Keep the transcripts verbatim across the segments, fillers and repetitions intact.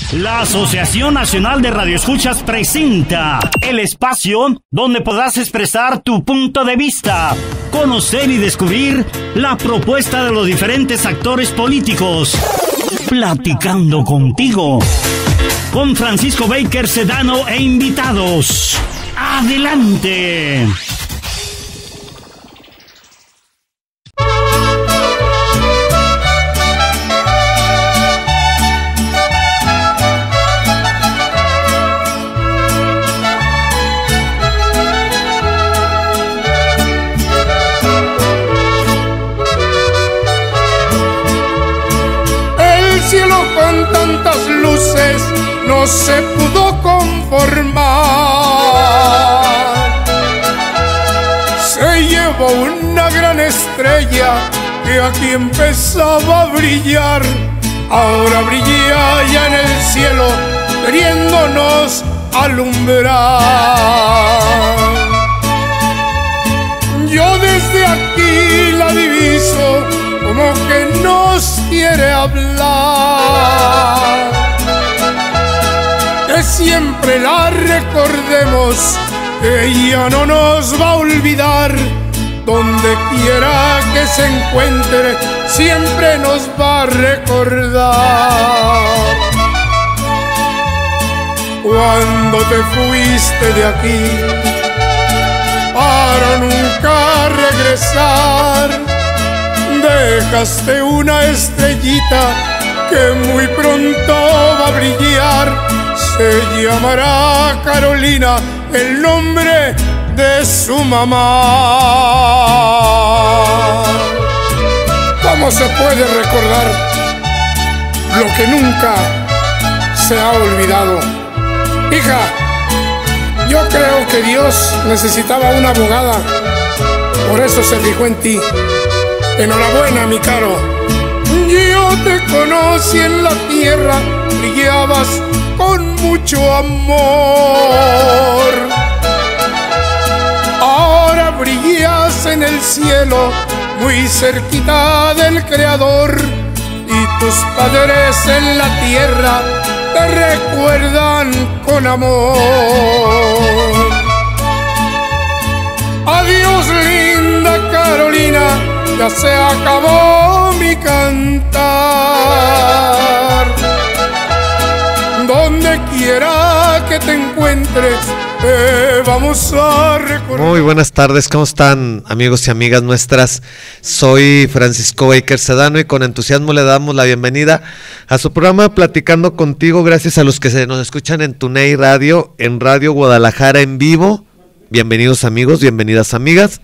La Asociación Nacional de Radioescuchas presenta el espacio donde podrás expresar tu punto de vista, conocer y descubrir la propuesta de los diferentes actores políticos. Platicando contigo, con Francisco Baker Sedano e invitados. ¡Adelante! Con tantas luces no se pudo conformar. Se llevó una gran estrella que aquí empezaba a brillar. Ahora brilla ya en el cielo, queriéndonos alumbrar. Yo desde aquí la diviso como que nos quiere hablar, que siempre la recordemos, que ella no nos va a olvidar. Donde quiera que se encuentre, siempre nos va a recordar. Cuando te fuiste de aquí, para nunca regresar, dejaste una estrellita que muy pronto va a brillar. Se llamará Carolina, el nombre de su mamá. ¿Cómo se puede recordar lo que nunca se ha olvidado? Hija, yo creo que Dios necesitaba una abogada, por eso se fijó en ti. Enhorabuena, mi Caro. Yo te conocí en la tierra, brillabas con mucho amor. Ahora brillas en el cielo, muy cerquita del Creador. Y tus padres en la tierra te recuerdan con amor. Adiós, linda Carolina, ya se acabó mi cantar. Donde quiera que te encuentres, te vamos a recordar. Muy buenas tardes, ¿cómo están, amigos y amigas nuestras? Soy Francisco Baker Sedano y con entusiasmo le damos la bienvenida a su programa Platicando Contigo. Gracias a los que se nos escuchan en Tuney Radio, en Radio Guadalajara en vivo. Bienvenidos, amigos, bienvenidas, amigas.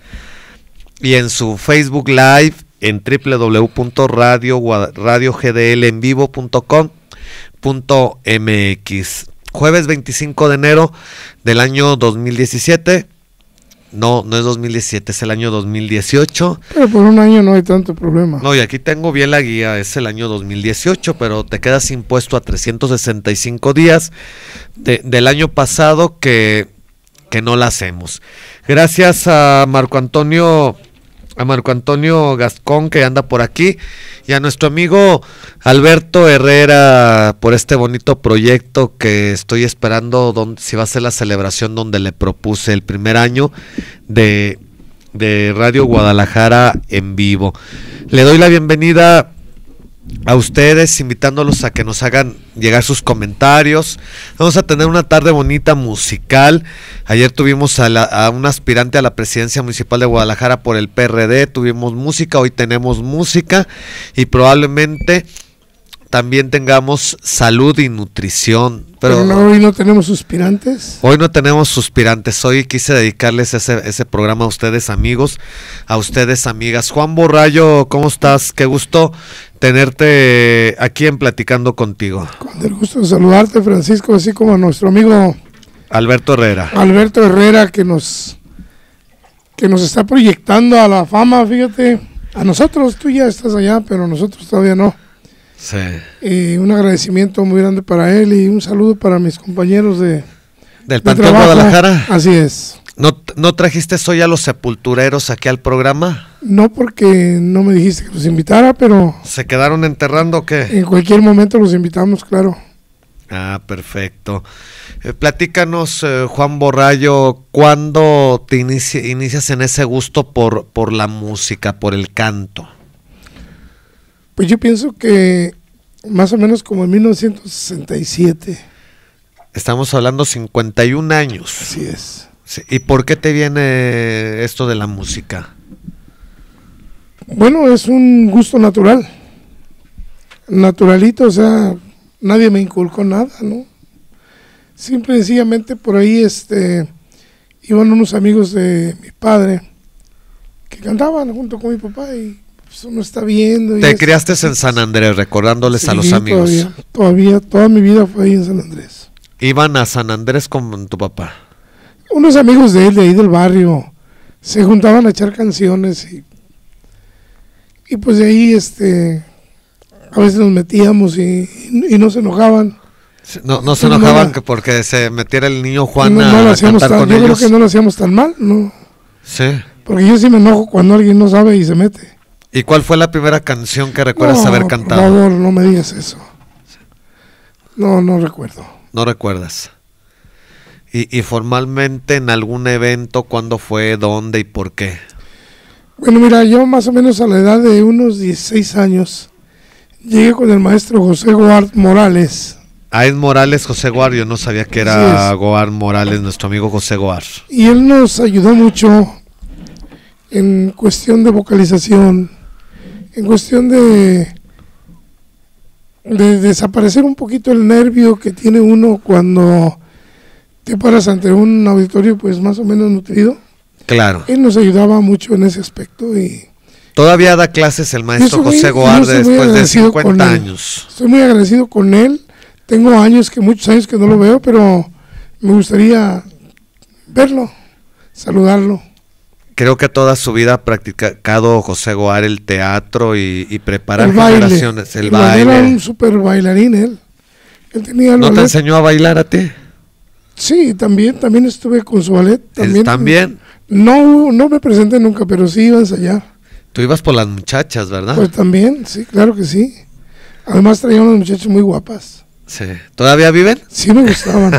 Y en su Facebook Live en doble u doble u doble u punto radio g d l en vivo punto com punto m x. Jueves veinticinco de enero del año dos mil diecisiete. No, no es dos mil diecisiete, es el año dos mil dieciocho. Pero por un año no hay tanto problema. No, y aquí tengo bien la guía, es el año dos mil dieciocho, pero te quedas impuesto a trescientos sesenta y cinco días de, del año pasado que, que no la hacemos. Gracias a Marco Antonio... a Marco Antonio Gascón, que anda por aquí, y a nuestro amigo Alberto Herrera por este bonito proyecto que estoy esperando, donde, si va a ser la celebración donde le propuse el primer año de, de Radio Guadalajara en vivo. Le doy la bienvenida a ustedes, invitándolos a que nos hagan llegar sus comentarios. Vamos a tener una tarde bonita musical. Ayer tuvimos a, la, a un aspirante a la presidencia municipal de Guadalajara por el P R D, tuvimos música, hoy tenemos música y probablemente también tengamos salud y nutrición. Pero, pero no, hoy no tenemos suspirantes. Hoy no tenemos suspirantes, hoy quise dedicarles ese, ese programa a ustedes, amigos, a ustedes, amigas. Juan Borrallo, ¿cómo estás? Qué gusto tenerte aquí en Platicando Contigo. Con el gusto de saludarte, Francisco, así como a nuestro amigo Alberto Herrera. Alberto Herrera, que nos, que nos está proyectando a la fama, fíjate. A nosotros, tú ya estás allá, pero nosotros todavía no. Sí. Y un agradecimiento muy grande para él y un saludo para mis compañeros de del Panteón Guadalajara. Así es. ¿No, ¿No trajiste hoy a los sepultureros aquí al programa? No, porque no me dijiste que los invitara, pero... ¿Se quedaron enterrando o qué? En cualquier momento los invitamos, claro. Ah, perfecto. Eh, platícanos, eh, Juan Borrallo, ¿cuándo te inicia, inicias en ese gusto por, por la música, por el canto? Pues yo pienso que más o menos como en mil novecientos sesenta y siete. Estamos hablando cincuenta y un años. Así es. Sí. ¿Y por qué te viene esto de la música? Bueno, es un gusto natural. Naturalito, o sea, nadie me inculcó nada, ¿no? Simple y sencillamente por ahí este, iban unos amigos de mi padre que cantaban junto con mi papá y pues, uno está viendo. Y te es, criaste en San Andrés, recordándoles sí, a los amigos. Todavía, todavía, toda mi vida fue ahí en San Andrés. ¿Iban a San Andrés con tu papá? Unos amigos de él, de ahí del barrio, se juntaban a echar canciones y, y pues de ahí este, a veces nos metíamos y, y no se enojaban. No, no se enojaban no, que porque se metiera el niño Juan no, no a, lo hacíamos a cantar tan, con yo ellos. creo que no lo hacíamos tan mal, ¿no? Sí. Porque yo sí me enojo cuando alguien no sabe y se mete. ¿Y cuál fue la primera canción que recuerdas no, haber cantado? Por favor, no me digas eso. No, no recuerdo. No recuerdas. ¿Y, y formalmente en algún evento, cuándo fue, dónde y por qué? Bueno, mira, yo más o menos a la edad de unos dieciséis años llegué con el maestro José Goard Morales. Ah, es Morales José Goard, yo no sabía que era Goard Morales, nuestro amigo José Goard. Y él nos ayudó mucho en cuestión de vocalización, en cuestión de, de desaparecer un poquito el nervio que tiene uno cuando te paras ante un auditorio pues más o menos nutrido. Claro. Él nos ayudaba mucho en ese aspecto y... Todavía da clases el maestro muy, José Goard después de cincuenta él. años. Estoy muy agradecido con él. Tengo años, que muchos años que no lo veo, pero me gustaría verlo, saludarlo. Creo que toda su vida ha practicado José Goard el teatro y, y preparar el baile. generaciones. El, el baile. Era un súper bailarín él. él tenía ¿No te ballet. enseñó a bailar a ti? Sí, también, también estuve con su ballet. También. ¿También? No, no me presenté nunca, pero sí iba a ensayar. Tú ibas por las muchachas, ¿verdad? Pues también, sí, claro que sí. Además traían unas muchachas muy guapas. Sí. ¿Todavía viven? Sí me gustaban.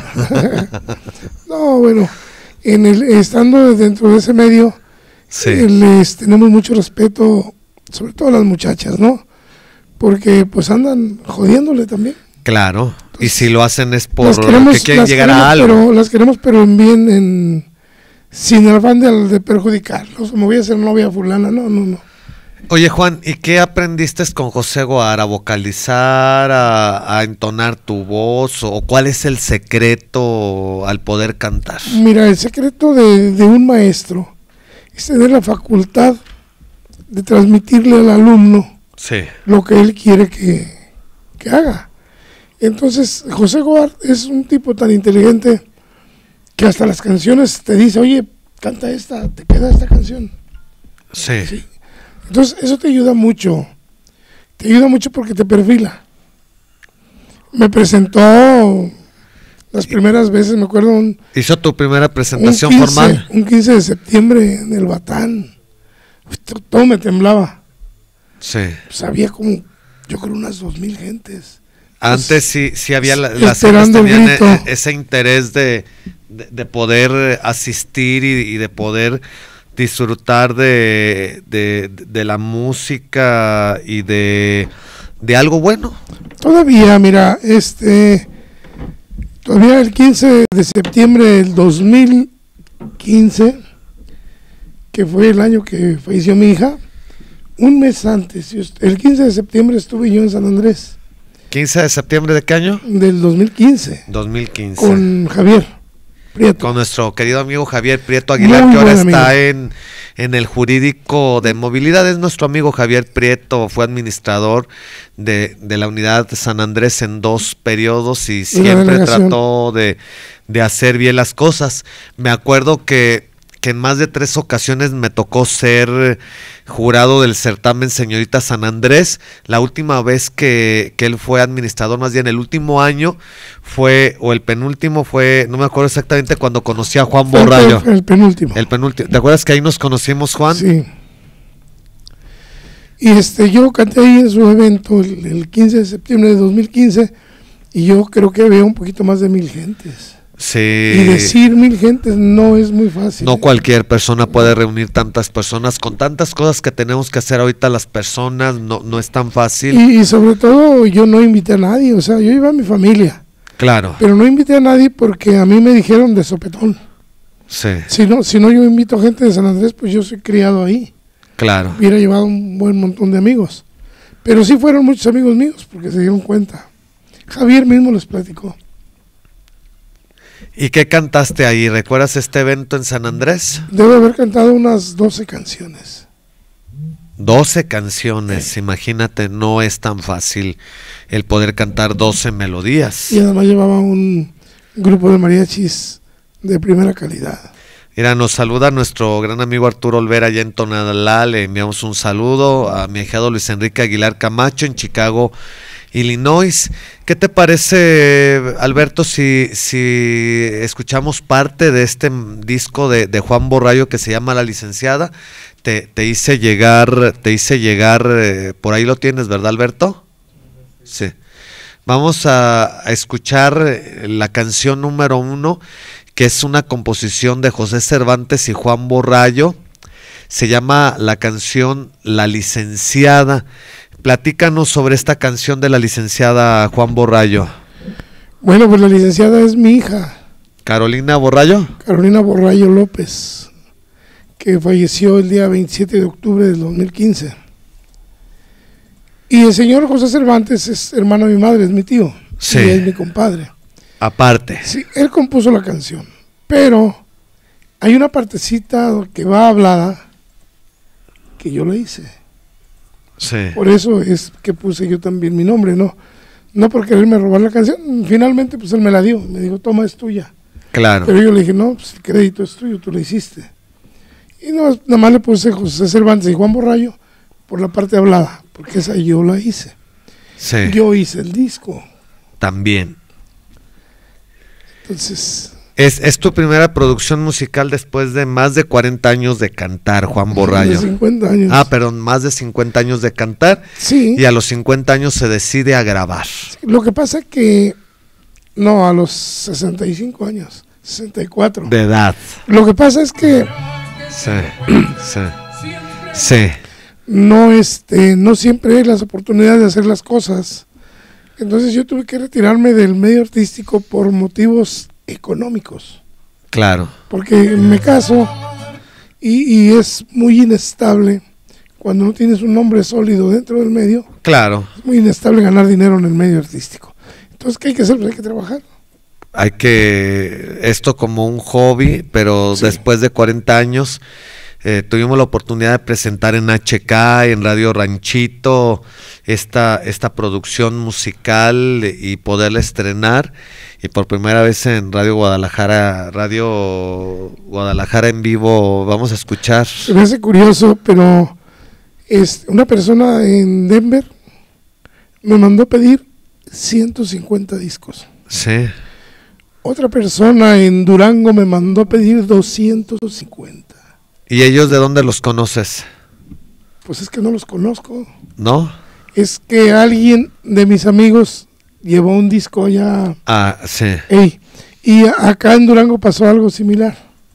No, bueno, en el, estando dentro de ese medio, sí. les tenemos mucho respeto, sobre todo a las muchachas, ¿no? Porque pues andan jodiéndole también. Claro, entonces, y si lo hacen es por queremos, que quieren llegar queremos, a algo. Pero, las queremos, pero en bien, en, sin el afán de, de perjudicarlos. Me voy a hacer novia fulana, no, no, no. Oye, Juan, ¿y qué aprendiste con José Goard? ¿A vocalizar, a, a entonar tu voz? ¿O cuál es el secreto al poder cantar? Mira, el secreto de, de un maestro es tener la facultad de transmitirle al alumno sí. lo que él quiere que, que haga. Entonces, José Goard es un tipo tan inteligente que hasta las canciones te dice, oye, canta esta, te queda esta canción. Sí. sí. Entonces, eso te ayuda mucho. Te ayuda mucho porque te perfila. Me presentó las primeras veces, me acuerdo. Un, ¿Hizo tu primera presentación un quince, formal? Un quince de septiembre en el Batán. Todo me temblaba. Sí. Pues había como, yo creo, unas dos mil gentes. Antes pues, sí, sí había, la, las gentes tenían e, ese interés de, de, de poder asistir y, y de poder disfrutar de, de, de la música y de, de algo bueno. Todavía, mira, este, todavía el quince de septiembre del dos mil quince, que fue el año que falleció mi hija, un mes antes, el quince de septiembre estuve yo en San Andrés. ¿quince de septiembre de qué año? Del dos mil quince. dos mil quince. Con Javier Prieto. Con nuestro querido amigo Javier Prieto Aguilar, muy que ahora está en, en el jurídico de movilidad. Es nuestro amigo Javier Prieto, fue administrador de, de la unidad de San Andrés en dos periodos y siempre trató de, de hacer bien las cosas. Me acuerdo que que en más de tres ocasiones me tocó ser jurado del certamen Señorita San Andrés. La última vez que, que él fue administrador, más bien el último año fue, o el penúltimo fue, no me acuerdo exactamente, cuando conocí a Juan Borrallo. El, el penúltimo. El penúltimo. ¿Te acuerdas que ahí nos conocimos, Juan? Sí. Y este, yo canté ahí en su evento el, el quince de septiembre de dos mil quince y yo creo que veo un poquito más de mil gentes. Sí. Y decir mil gentes no es muy fácil. No ¿eh? cualquier persona puede reunir tantas personas con tantas cosas que tenemos que hacer ahorita las personas, no, no es tan fácil. Y, y sobre todo yo no invité a nadie, o sea, yo iba a mi familia. Claro. Pero no invité a nadie porque a mí me dijeron de sopetón. Sí. Si no, si no yo invito gente de San Andrés, pues yo soy criado ahí. Claro. Hubiera llevado un buen montón de amigos. Pero sí fueron muchos amigos míos porque se dieron cuenta. Javier mismo les platicó. ¿Y qué cantaste ahí? ¿Recuerdas este evento en San Andrés? Debo haber cantado unas doce canciones. doce canciones, imagínate, no es tan fácil el poder cantar doce melodías. Y además llevaba un grupo de mariachis de primera calidad. Mira, nos saluda nuestro gran amigo Arturo Olvera allá en Tonalá, le enviamos un saludo a mi ahijado Luis Enrique Aguilar Camacho en Chicago, Illinois. ¿Qué te parece, Alberto, si, si escuchamos parte de este disco de, de Juan Borrallo que se llama La Licenciada? Te, te hice llegar, te hice llegar, eh, por ahí lo tienes, ¿verdad, Alberto? Sí. Vamos a, a escuchar la canción número uno, que es una composición de José Cervantes y Juan Borrallo. Se llama la canción La Licenciada. Platícanos sobre esta canción de la licenciada Juan Borrallo. Bueno, pues la licenciada es mi hija. ¿Carolina Borrallo? Carolina Borrallo López, que falleció el día veintisiete de octubre del dos mil quince. Y el señor José Cervantes es hermano de mi madre, es mi tío. Sí. Y es mi compadre. Aparte. Sí, él compuso la canción, pero hay una partecita que va hablada que yo la hice. Sí. Por eso es que puse yo también mi nombre, no no por quererme robar la canción. Finalmente pues él me la dio, me dijo, toma, es tuya. Claro. Pero yo le dije, no, pues el crédito es tuyo, tú lo hiciste. Y no, nada más le puse José Cervantes y Juan Borrallo por la parte hablada, porque esa yo la hice. Sí. Yo hice el disco. También. Entonces... Es, es tu primera producción musical después de más de cuarenta años de cantar, Juan Borrallo. De cincuenta años. Ah, perdón, más de cincuenta años de cantar. Sí. Y a los cincuenta años se decide a grabar. Lo que pasa que... No, a los sesenta y cinco años, sesenta y cuatro. De edad. Lo que pasa es que... Sí, sí, sí. No, este, no siempre hay las oportunidades de hacer las cosas. Entonces yo tuve que retirarme del medio artístico por motivos económicos. Claro. Porque me caso y, y es muy inestable cuando no tienes un nombre sólido dentro del medio. Claro. Es muy inestable ganar dinero en el medio artístico. Entonces, ¿qué hay que hacer? Pues hay que trabajar. Hay que, esto como un hobby, pero sí. Después de cuarenta años, eh, tuvimos la oportunidad de presentar en H K, en Radio Ranchito, esta, esta producción musical y poderla estrenar. Y por primera vez en Radio Guadalajara, Radio Guadalajara en vivo, vamos a escuchar. Me hace curioso, pero es, una persona en Denver me mandó pedir ciento cincuenta discos. Sí. Otra persona en Durango me mandó pedir doscientos cincuenta. ¿Y ellos de dónde los conoces? Pues es que no los conozco. ¿No? Es que alguien de mis amigos llevó un disco allá. Ah, sí. Ey, y acá en Durango pasó algo similar.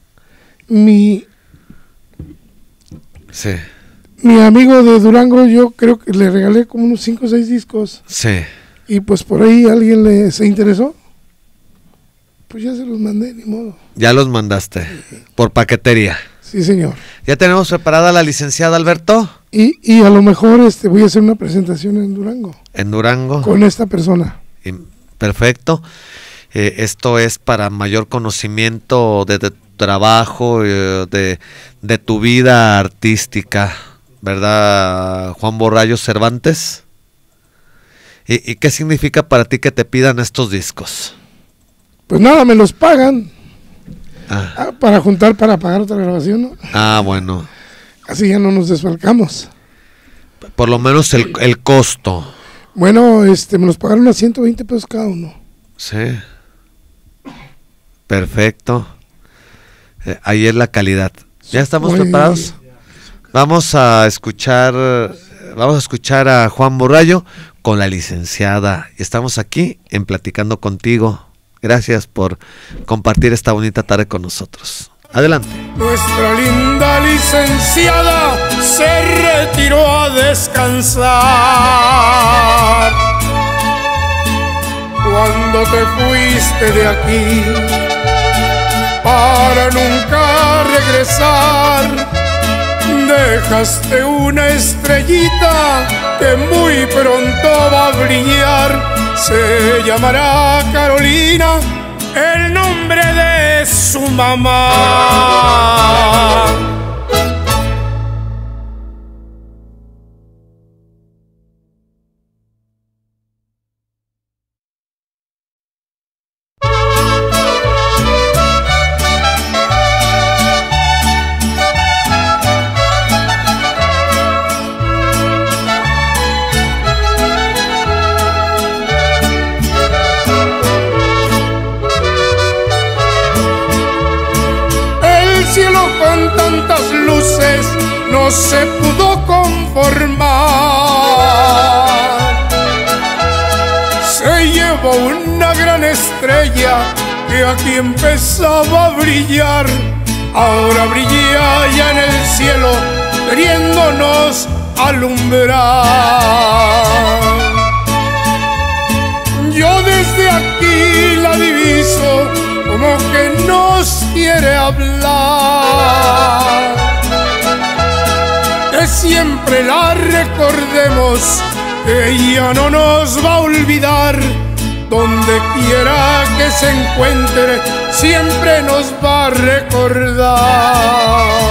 Mi, sí. mi amigo de Durango, yo creo que le regalé como unos cinco o seis discos. Sí. Y pues por ahí alguien le se interesó. Pues ya se los mandé, ni modo. Ya los mandaste, por paquetería. Sí, señor. ¿Ya tenemos preparada la licenciada, Alberto? Y, y a lo mejor este voy a hacer una presentación en Durango. En Durango. Con esta persona. Y, perfecto. Eh, esto es para mayor conocimiento de, de tu trabajo, eh, de, de tu vida artística, ¿verdad, Juan Borrallo Cervantes? ¿Y, ¿Y qué significa para ti que te pidan estos discos? Pues nada, me los pagan. Ah. Ah, para juntar para pagar otra grabación, ¿no? Ah, bueno. Así ya no nos desfalcamos. Por lo menos el, el costo. Bueno, este, me los pagaron a ciento veinte pesos cada uno. Sí. Perfecto. Eh, ahí es la calidad. ¿Ya estamos Muy... preparados? Vamos a escuchar vamos a escuchar a Juan Morrallo con La Licenciada. Estamos aquí en Platicando Contigo. Gracias por compartir esta bonita tarde con nosotros. Adelante. Nuestra linda licenciada se retiró a descansar. Cuando te fuiste de aquí para nunca regresar, dejaste una estrellita que muy pronto va a brillar. Se llamará Carolina, el nombre de su mamá. No se pudo conformar. Se llevó una gran estrella que aquí empezaba a brillar. Ahora brilla ya en el cielo, queriéndonos alumbrar. Yo desde aquí la diviso como que nos quiere hablar. Que siempre la recordemos, que ella no nos va a olvidar. Donde quiera que se encuentre, siempre nos va a recordar.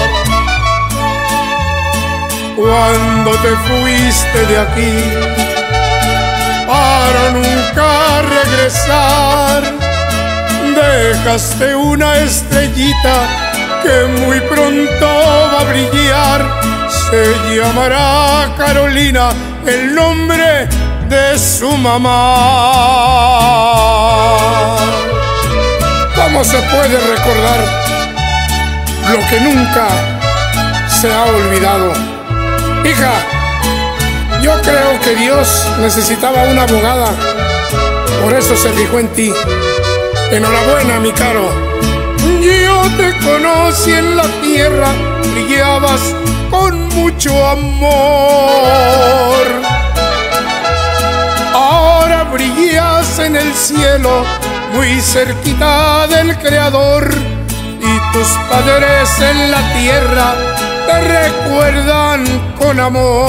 Cuando te fuiste de aquí para nunca regresar, dejaste una estrellita que muy pronto va a brillar. Se llamará Carolina, el nombre de su mamá. ¿Cómo se puede recordar lo que nunca se ha olvidado? Hija, yo creo que Dios necesitaba una abogada, por eso se fijó en ti. Enhorabuena, mi Caro. Yo te conocí en la tierra, brillabas con mucho amor. Ahora brillas en el cielo, muy cerquita del Creador, y tus padres en la tierra te recuerdan con amor.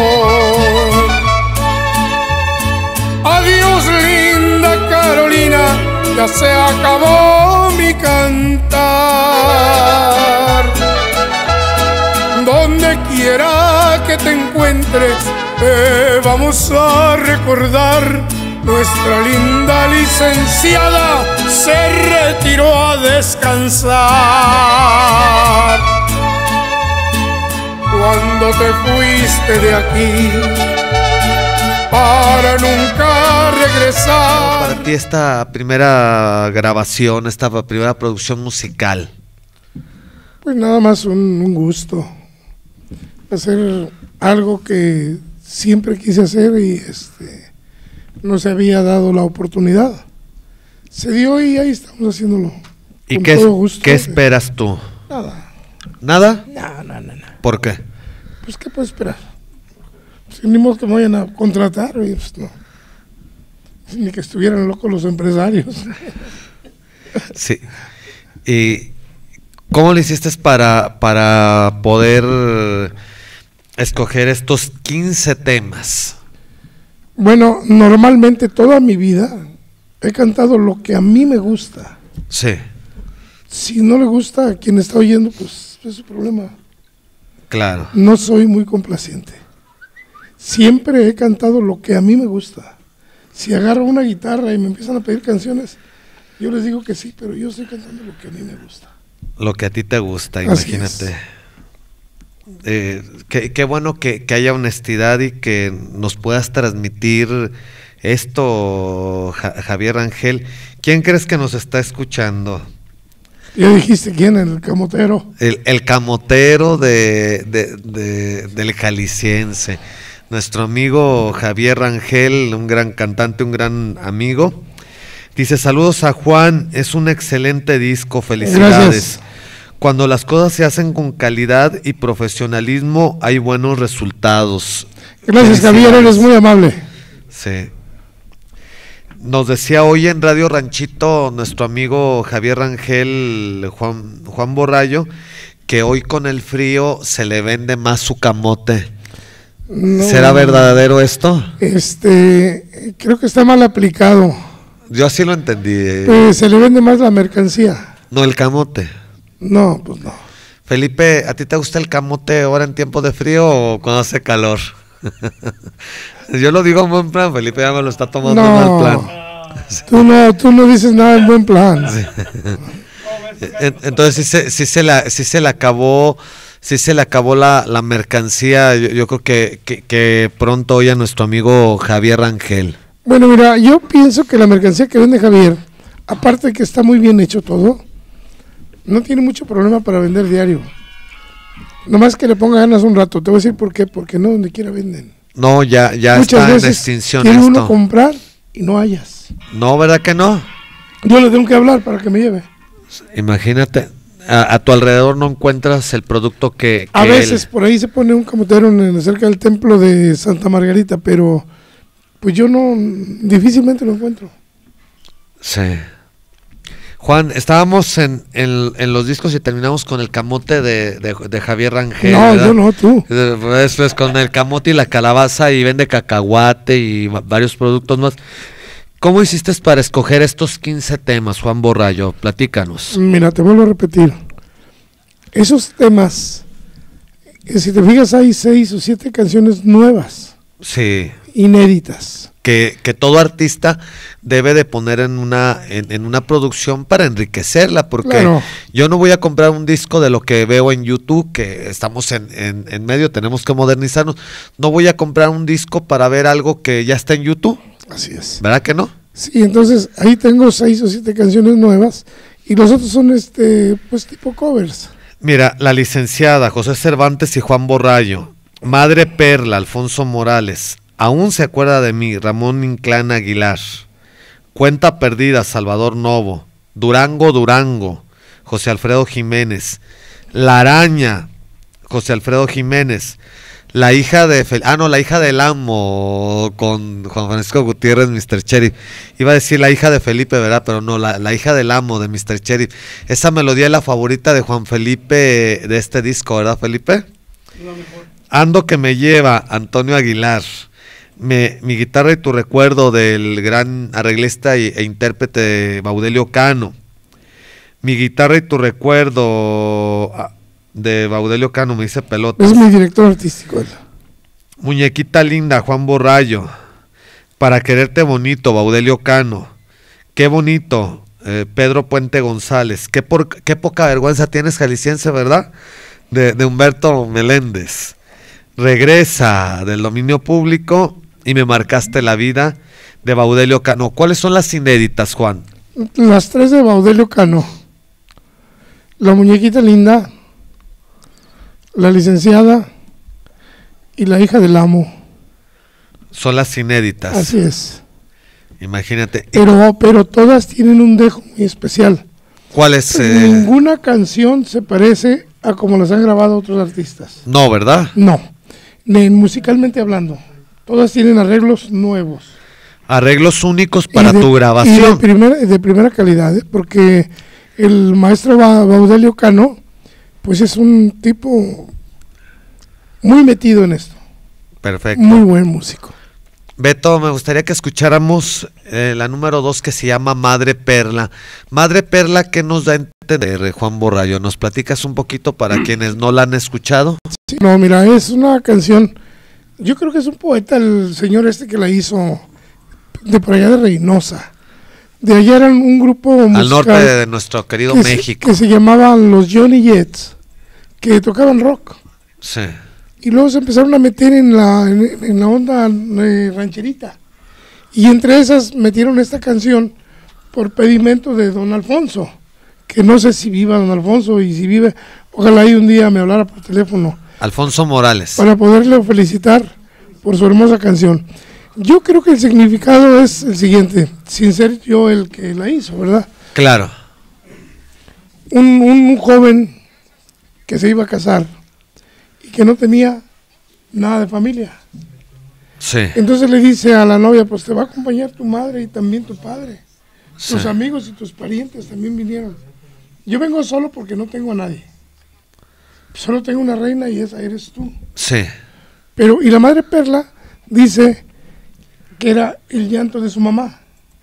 Adiós, linda Carolina, ya se acabó mi cantar. Donde quiera que te encuentres, te vamos a recordar. Nuestra linda licenciada se retiró a descansar. Cuando te fuiste de aquí para nunca regresar. Para ti esta primera grabación, esta primera producción musical. Pues nada más un, un gusto. Hacer algo que siempre quise hacer y este no se había dado la oportunidad. Se dio y ahí estamos haciéndolo. ¿Y con qué, todo es, gusto. qué esperas tú? Nada. ¿Nada? No, no, no, no. ¿Por qué? Pues ¿qué puedo esperar? Pues, ni modo que me vayan a contratar, y, pues, no. Ni que estuvieran locos los empresarios. Sí. ¿Y cómo le hiciste para, para poder escoger estos quince temas? Bueno, normalmente toda mi vida he cantado lo que a mí me gusta. Sí. Si no le gusta a quien está oyendo, pues es su problema. Claro. No soy muy complaciente. Siempre he cantado lo que a mí me gusta. Si agarro una guitarra y me empiezan a pedir canciones, yo les digo que sí, pero yo estoy cantando lo que a mí me gusta. Lo que a ti te gusta, Así imagínate. Eh, qué, qué bueno que, que haya honestidad y que nos puedas transmitir esto, Ja- Javier Rangel. ¿Quién crees que nos está escuchando? Ya dijiste quién, el camotero. El, el camotero de, de, de- del jalisciense. nuestro amigo Javier Rangel, un gran cantante, un gran amigo. Dice, saludos a Juan, es un excelente disco, felicidades. Gracias. Cuando las cosas se hacen con calidad y profesionalismo, hay buenos resultados. Gracias, Javier, eres muy amable. Sí. Nos decía hoy en Radio Ranchito nuestro amigo Javier Rangel, Juan, Juan Borrayo, que hoy con el frío se le vende más su camote. No, ¿será verdadero esto? Este, creo que está mal aplicado. Yo así lo entendí. Pues se le vende más la mercancía. No el camote. No, pues no. Felipe, ¿a ti te gusta el camote ahora en tiempo de frío o cuando hace calor? Yo lo digo en buen plan, Felipe ya me lo está tomando no, en mal plan. Tú no, tú no dices nada en buen plan. Sí. Entonces sí se, sí se la, sí se le acabó, sí se le acabó la, la mercancía. Yo, yo creo que, que, que pronto oye a nuestro amigo Javier Rangel. Bueno, mira, yo pienso que la mercancía que vende Javier, aparte de que está muy bien hecho todo, no tiene mucho problema para vender diario. Nomás que le ponga ganas un rato. Te voy a decir por qué, porque no donde quiera venden. No, ya, ya Muchas está veces en extinción quiere esto. uno comprar y no hayas. No, ¿verdad que no? Yo le tengo que hablar para que me lleve. Imagínate, a, a tu alrededor no encuentras el producto que... que a veces él... por ahí se pone un camotero en, cerca del templo de Santa Margarita, pero pues yo no, difícilmente lo encuentro. Sí. Juan, estábamos en, en, en los discos y terminamos con el camote de, de, de Javier Rangel. No, ¿verdad? yo no, tú. Eso es con el camote y la calabaza y vende cacahuate y varios productos más. ¿Cómo hiciste para escoger estos quince temas, Juan Borrayo? Platícanos. Mira, te vuelvo a repetir. Esos temas, si te fijas, hay seis o siete canciones nuevas. Sí. Inéditas. Que, que todo artista debe de poner en una en, en una producción para enriquecerla, porque claro, yo no voy a comprar un disco de lo que veo en YouTube, que estamos en, en, en medio, tenemos que modernizarnos. No voy a comprar un disco para ver algo que ya está en YouTube. Así es. ¿Verdad que no? Sí, entonces ahí tengo seis o siete canciones nuevas y los otros son este pues tipo covers. Mira, La Licenciada, José Cervantes y Juan Borrayo, Madre Perla, Alfonso Morales, Aún se acuerda de mí, Ramón Inclán Aguilar, Cuenta Perdida, Salvador Novo, Durango, Durango, José Alfredo Jiménez, La Araña, José Alfredo Jiménez, La hija de Fel ah no, La hija del amo con Juan Francisco Gutiérrez, mister Cherry. Iba a decir La hija de Felipe, ¿verdad? Pero no, la, la hija del amo de mister Cherry. Esa melodía es la favorita de Juan Felipe de este disco, ¿verdad, Felipe? Lo mejor. Ando que me lleva, Antonio Aguilar. Me, mi guitarra y tu recuerdo, del gran arreglista y, e intérprete Baudelio Cano. Mi guitarra y tu recuerdo de Baudelio Cano, me dice Pelota. Es mi director artístico. Muñequita linda, Juan Borrayo. Para quererte bonito, Baudelio Cano. Qué bonito, eh, Pedro Puente González. Qué, por, qué poca vergüenza tienes, jalisciense, ¿verdad? De, de Humberto Meléndez. Regresa, del dominio público. Y Me marcaste la vida, de Baudelio Cano. ¿Cuáles son las inéditas, Juan? Las tres de Baudelio Cano. La muñequita linda, La licenciada y La hija del amo. Son las inéditas. Así es. Imagínate. Pero, pero todas tienen un dejo muy especial. ¿Cuál es? Eh... Ninguna canción se parece a como las han grabado otros artistas. No, ¿verdad? No. Ni musicalmente hablando. Todas tienen arreglos nuevos. Arreglos únicos para de, tu grabación. Y de primera, de primera calidad, ¿eh? Porque el maestro Baudelio Cano, pues es un tipo muy metido en esto. Perfecto. Muy buen músico. Beto, me gustaría que escucháramos eh, la número dos, que se llama Madre Perla. Madre Perla, ¿qué nos da a entender, Juan Borrayo? ¿Nos platicas un poquito para quienes no la han escuchado? Sí, no, mira, es una canción, yo creo que es un poeta, el señor este que la hizo de por allá de Reynosa. De allá eran un grupo musical al norte de nuestro querido que México. Se, que se llamaban los Johnny Jets, que tocaban rock. Sí. Y luego se empezaron a meter en la, en, en la onda eh, rancherita. Y entre esas metieron esta canción por pedimento de don Alfonso, que no sé si viva don Alfonso, y si vive, ojalá ahí un día me hablara por teléfono. Alfonso Morales. Para poderle felicitar por su hermosa canción. Yo creo que el significado es el siguiente, sin ser yo el que la hizo, ¿verdad? Claro. Un, un joven que se iba a casar y que no tenía nada de familia. Sí. Entonces le dice a la novia, pues te va a acompañar tu madre y también tu padre. Sí. Tus amigos y tus parientes también vinieron. Yo vengo solo porque no tengo a nadie. Solo tengo una reina y esa eres tú. Sí. Pero, y la madre Perla dice que era el llanto de su mamá.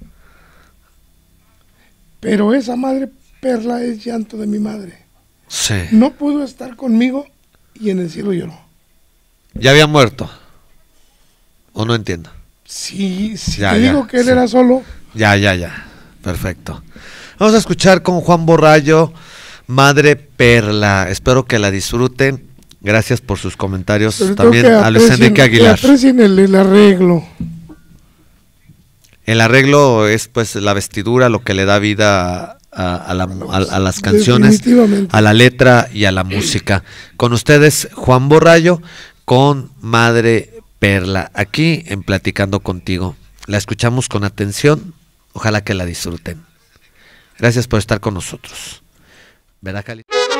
Pero esa madre Perla es llanto de mi madre. Sí. No pudo estar conmigo y en el cielo lloró. ¿Ya había muerto? ¿O no entiendo? Sí, si Ya, te ya, digo que él sí. era solo. Ya, ya, ya. Perfecto. Vamos a escuchar con Juan Borrallo, Madre Perla. Espero que la disfruten. Gracias por sus comentarios. Sobre todo También que a Luis aprecien- Enrique Aguilar. que aprecien el, el arreglo. El arreglo es pues la vestidura, lo que le da vida a, a, la- a- a las canciones, Definitivamente. a la letra y a la música. Con ustedes, Juan Borrallo, con Madre Perla, aquí en Platicando Contigo. La escuchamos con atención, ojalá que la disfruten. Gracias por estar con nosotros. ¿Verdad, Cali?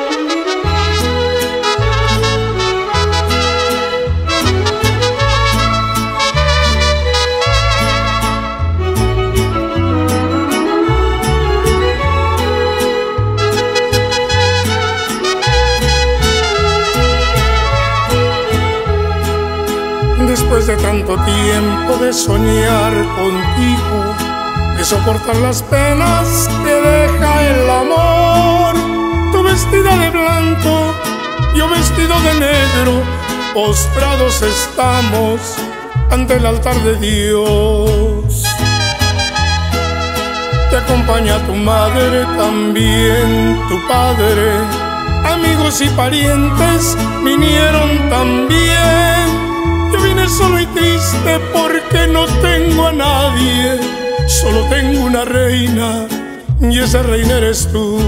Después de tanto tiempo de soñar contigo, de soportar las penas que deja el amor, tú vestida de blanco, yo vestido de negro, postrados estamos ante el altar de Dios. Te acompaña tu madre, también tu padre, amigos y parientes vinieron también. Yo vine solo y triste porque no tengo a nadie, solo tengo una reina y esa reina eres tú.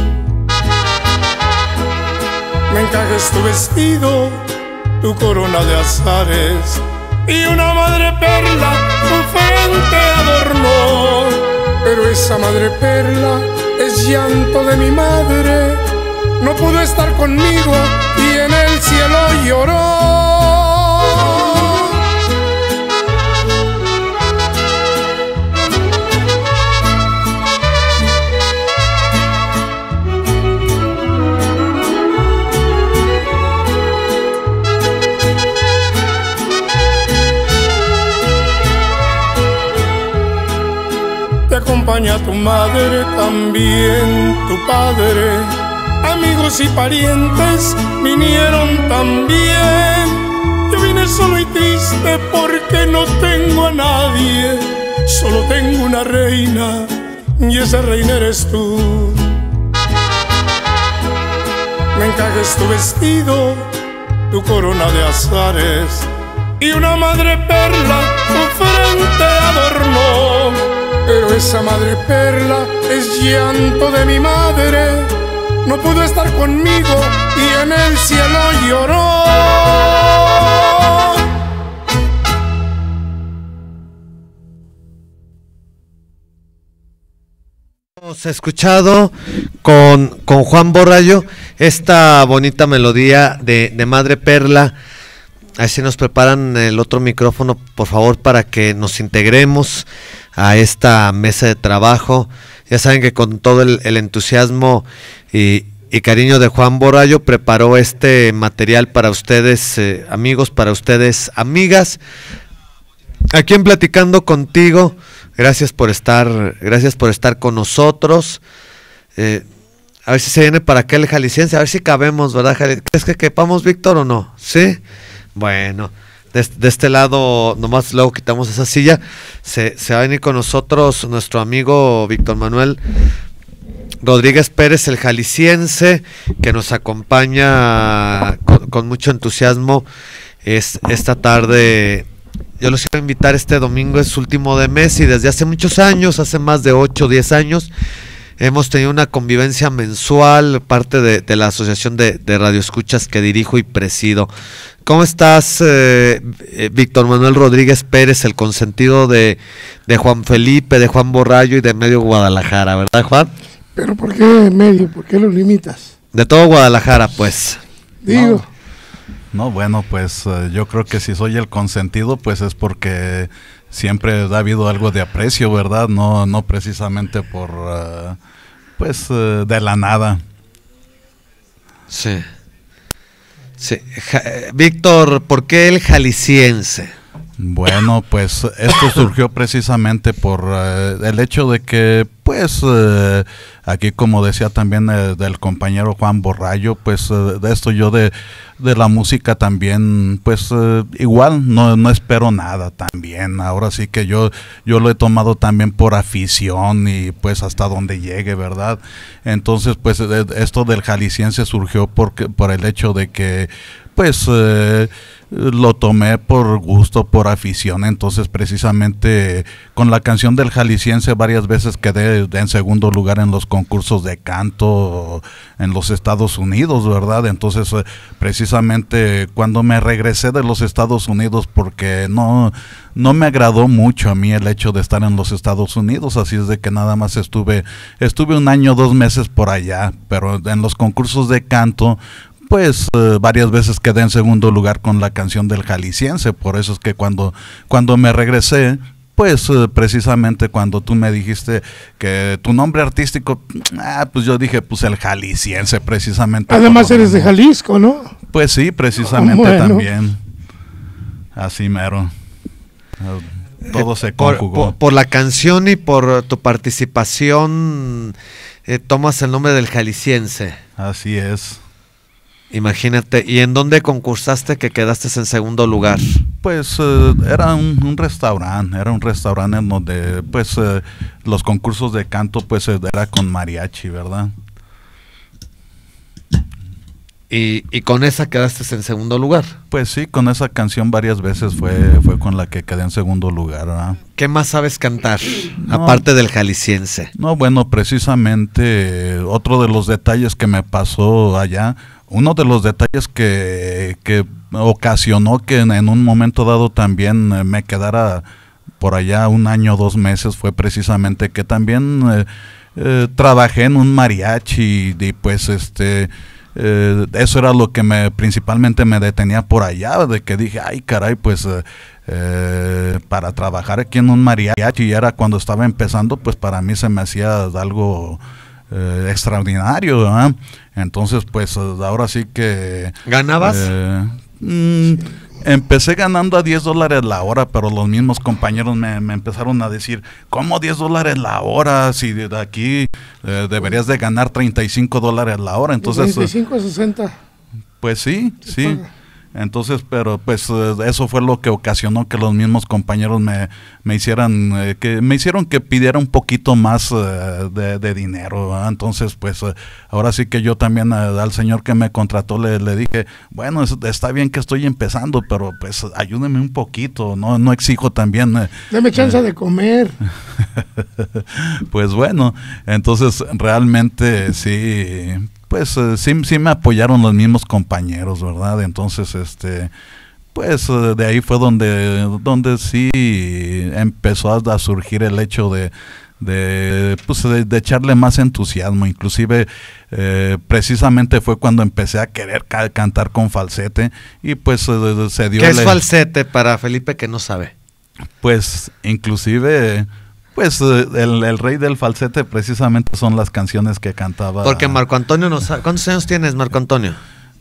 Me encajes tu vestido, tu corona de azares y una madre perla tu frente adornó. Pero esa madre perla es llanto de mi madre, no pudo estar conmigo y en el cielo lloró. Te acompaña tu madre, también tu padre, amigos y parientes vinieron también. Yo vine solo y triste porque no tengo a nadie, solo tengo una reina y esa reina eres tú. Me encajes tu vestido, tu corona de azares y una madre perla tu frente adornó. Pero esa madre perla es llanto de mi madre, no pudo estar conmigo y en el cielo lloró. Hemos escuchado con, con Juan Borrallo esta bonita melodía de, de Madre Perla. Así nos preparan el otro micrófono, por favor, para que nos integremos a esta mesa de trabajo. Ya saben que con todo el, el entusiasmo y, y cariño de Juan Borrallo preparó este material para ustedes, eh, amigos, para ustedes, amigas. Aquí en Platicando Contigo, gracias por estar, gracias por estar con nosotros. Eh, a ver si se viene para acá el jalisciense, a ver si cabemos, ¿verdad, Jali? ¿Crees que quepamos, Víctor, o no? ¿Sí? Bueno, de, de este lado, nomás luego quitamos esa silla, se, se va a venir con nosotros nuestro amigo Víctor Manuel Rodríguez Pérez, el jalisciense, que nos acompaña con, con mucho entusiasmo es, esta tarde. Yo los quiero invitar este domingo, es último de mes y desde hace muchos años, hace más de ocho o diez años, hemos tenido una convivencia mensual, parte de, de la asociación de, de radioescuchas que dirijo y presido. ¿Cómo estás, eh, eh, Víctor Manuel Rodríguez Pérez, el consentido de, de Juan Felipe, de Juan Borrayo y de medio Guadalajara, verdad, Juan? ¿Pero por qué medio? ¿Por qué lo limitas? De todo Guadalajara, pues. Digo. No, no bueno, pues uh, yo creo que si soy el consentido, pues es porque siempre ha habido algo de aprecio, ¿verdad? No, no precisamente por, uh, pues, uh, de la nada. Sí. Sí. Ja, Víctor, ¿por qué el jalisciense? Bueno, pues esto surgió precisamente por uh, el hecho de que, pues, uh, aquí como decía también uh, del compañero Juan Borrayo, pues uh, de esto yo de, de la música también, pues uh, igual no, no espero nada también. Ahora sí que yo, yo lo he tomado también por afición y pues hasta donde llegue, ¿verdad? Entonces, pues de, esto del jalisciense surgió porque, por el hecho de que, pues... Uh, lo tomé por gusto, por afición. Entonces precisamente con la canción del jalisciense varias veces quedé en segundo lugar en los concursos de canto en los Estados Unidos, ¿verdad? Entonces precisamente cuando me regresé de los Estados Unidos, porque no, no me agradó mucho a mí el hecho de estar en los Estados Unidos, así es de que nada más estuve, estuve un año, dos meses por allá, pero en los concursos de canto pues uh, varias veces quedé en segundo lugar con la canción del jalisciense. Por eso es que cuando, cuando me regresé, pues uh, precisamente cuando tú me dijiste que tu nombre artístico, ah, pues yo dije, pues el jalisciense precisamente. Además eres de Jalisco, ¿no? Pues sí, precisamente bueno. También. Así mero. Uh, todo se conjugó. Por, por, por la canción y por tu participación eh, tomas el nombre del jalisciense. Así es. Imagínate, ¿y en dónde concursaste que quedaste en segundo lugar? Pues uh, era un, un restaurante, era un restaurante en donde pues uh, los concursos de canto pues era con mariachi, ¿verdad? ¿Y, y con esa quedaste en segundo lugar? Pues sí, con esa canción varias veces fue, fue con la que quedé en segundo lugar, ¿verdad? ¿Qué más sabes cantar, no, aparte del jalisciense? No, bueno, precisamente otro de los detalles que me pasó allá, uno de los detalles que, que ocasionó que en, en un momento dado también me quedara por allá un año, dos meses, fue precisamente que también eh, eh, trabajé en un mariachi y pues este... Eh, eso era lo que me principalmente me detenía por allá, de que dije, ay caray, pues eh, eh, para trabajar aquí en un mariachi, y era cuando estaba empezando, pues para mí se me hacía algo eh, extraordinario, ¿verdad? Entonces pues ahora sí que... ¿Ganabas? Eh, mmm, empecé ganando a diez dólares la hora, pero los mismos compañeros me, me empezaron a decir, ¿cómo diez dólares la hora? Si de aquí eh, deberías de ganar treinta y cinco dólares la hora. Entonces, treinta y cinco a sesenta. Pues sí, sí. Entonces, pero pues eso fue lo que ocasionó que los mismos compañeros me, me hicieran, eh, que me hicieron que pidiera un poquito más eh, de, de dinero, ¿verdad? Entonces, pues eh, ahora sí que yo también eh, al señor que me contrató le, le dije, bueno, es, está bien que estoy empezando, pero pues ayúdeme un poquito, no, no exijo también. Eh, Deme chance eh, de comer. Pues bueno, entonces realmente sí. Pues eh, sí, sí me apoyaron los mismos compañeros, ¿verdad? Entonces, este, pues eh, de ahí fue donde, donde sí empezó a, a surgir el hecho de, de, pues, de, de echarle más entusiasmo. Inclusive, eh, precisamente fue cuando empecé a querer ca cantar con falsete y pues eh, se dio... ¿Qué es falsete para Felipe que no sabe? Pues, inclusive... Pues el, el rey del falsete precisamente son las canciones que cantaba. Porque Marco Antonio no sabe. ¿Cuántos años tienes, Marco Antonio?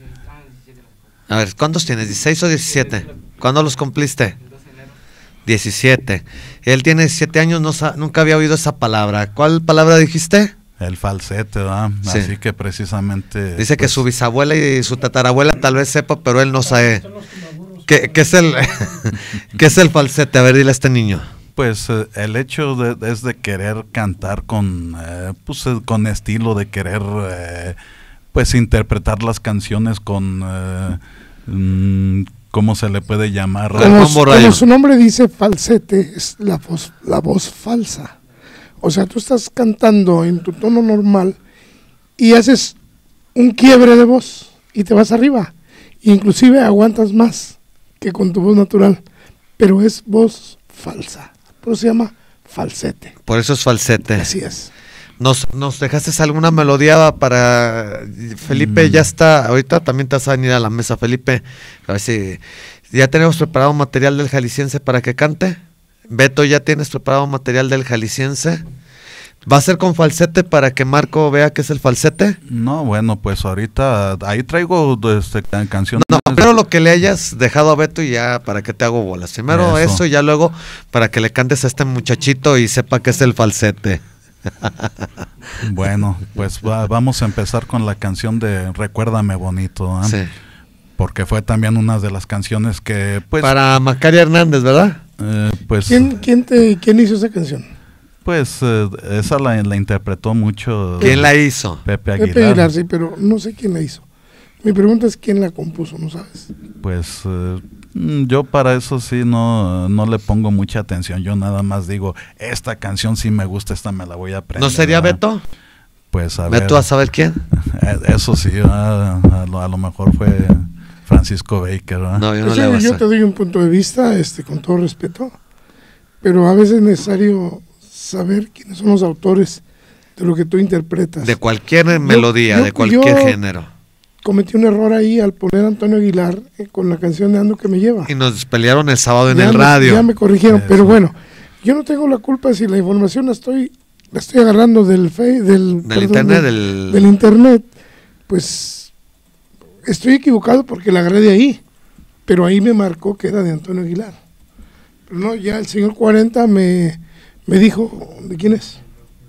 A ver, ¿cuántos tienes? ¿dieciséis o diecisiete? ¿Cuándo los cumpliste? diecisiete. Él tiene diecisiete años, no nunca había oído esa palabra. ¿Cuál palabra dijiste? El falsete, ¿verdad? Sí. Así que precisamente... Dice pues, que su bisabuela y su tatarabuela tal vez sepa, pero él no sabe. ¿Qué, qué, es, el, ¿qué es el falsete? A ver, dile a este niño. Pues eh, el hecho de, es de querer cantar con, eh, pues, eh, con estilo, de querer eh, pues interpretar las canciones con, eh, mm, ¿cómo se le puede llamar? Como, como su nombre dice, falsete, es la voz, la voz falsa. O sea, tú estás cantando en tu tono normal y haces un quiebre de voz y te vas arriba. Inclusive aguantas más que con tu voz natural, pero es voz falsa. Por eso se llama falsete. Por eso es falsete. Así es. ¿Nos, nos dejaste alguna melodía para Felipe? Mm. Ya está, ahorita también te vas a venir a la mesa, Felipe. A ver si ya tenemos preparado material del Jalisciense para que cante. Beto, ¿ya tienes preparado material del Jalisciense? ¿Va a ser con falsete para que Marco vea qué es el falsete? No, bueno, pues ahorita ahí traigo este, canciones. No, primero lo que le hayas dejado a Beto y ya para que te hago bolas. Primero eso, eso y ya luego para que le cantes a este muchachito y sepa qué es el falsete. Bueno, pues va, vamos a empezar con la canción de Recuérdame Bonito, ¿eh? Sí. Porque fue también una de las canciones que pues para Macaria Hernández, ¿verdad? Eh, pues ¿Quién, quién, te, ¿Quién hizo esa canción? Pues eh, esa la, la interpretó mucho. ¿Quién la hizo? Pepe Aguilar. Pepe Aguilar, sí, pero no sé quién la hizo. Mi pregunta es quién la compuso, ¿no sabes? Pues eh, yo para eso sí no, no le pongo mucha atención. Yo nada más digo, esta canción sí me gusta, esta me la voy a aprender. ¿No sería ¿verdad? Beto? Pues a ver. ¿Beto a saber quién? Eso sí, a, a, lo, a lo mejor fue Francisco Baker, ¿verdad? No, yo no o sea, le voy a yo hacer. te doy un punto de vista, este, con todo respeto, pero a veces es necesario saber quiénes son los autores de lo que tú interpretas. De cualquier yo, melodía, yo, de cualquier yo género. Cometí un error ahí al poner a Antonio Aguilar eh, con la canción de Ando que me lleva. Y nos pelearon el sábado en ya el me, radio. Ya me corrigieron, Eso. Pero bueno, yo no tengo la culpa si la información la estoy, la estoy agarrando del fe, del, del perdón, internet, del, del... del internet, pues estoy equivocado porque la agarré de ahí, pero ahí me marcó que era de Antonio Aguilar. Pero no, ya el señor cuarenta me, me dijo de quién es.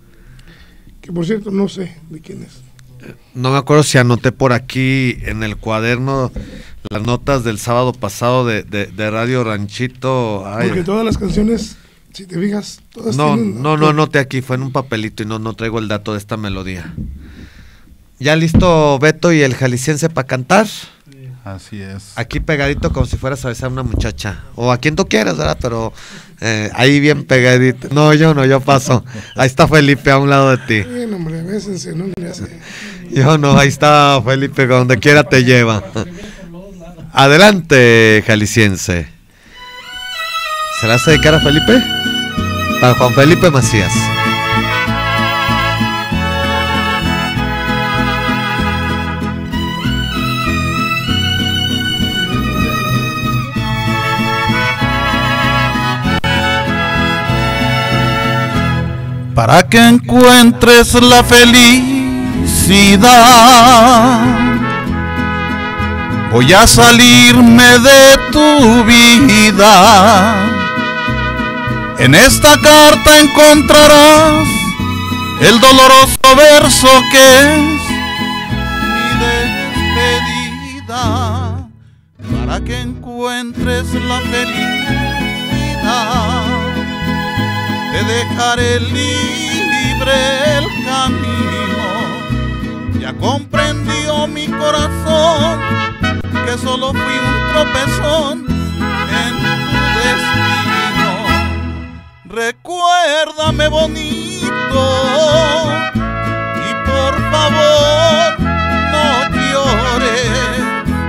Que por cierto no sé de quién es. No me acuerdo si anoté por aquí en el cuaderno las notas del sábado pasado de, de, de Radio Ranchito. Ay, porque todas las canciones, si te fijas, todas no, tienen... No, no anoté aquí, fue en un papelito y no, no traigo el dato de esta melodía. ¿Ya listo Beto y el Jalisciense para cantar? Así es. Aquí pegadito como si fueras a besar a una muchacha. O a quien tú quieras, ¿verdad? Pero eh, ahí bien pegadito. No, yo no, yo paso. Ahí está Felipe a un lado de ti. Bien, hombre, bésense, no le hace. Yo no, ahí está Felipe, donde quiera te lleva. Adelante, Jalisciense. ¿Se la hace de cara a Felipe? Para Juan Felipe Macías. Para que encuentres la felicidad, voy a salirme de tu vida. En esta carta encontrarás el doloroso verso que es mi despedida. Para que encuentres la felicidad, te dejaré libre el camino. Ya comprendió mi corazón que solo fui un tropezón en tu destino. Recuérdame bonito y por favor no llores.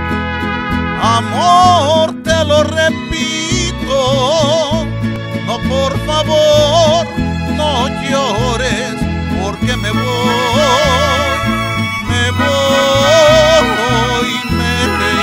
Amor, te lo repito. No, por favor, no llores, porque me voy, me voy, me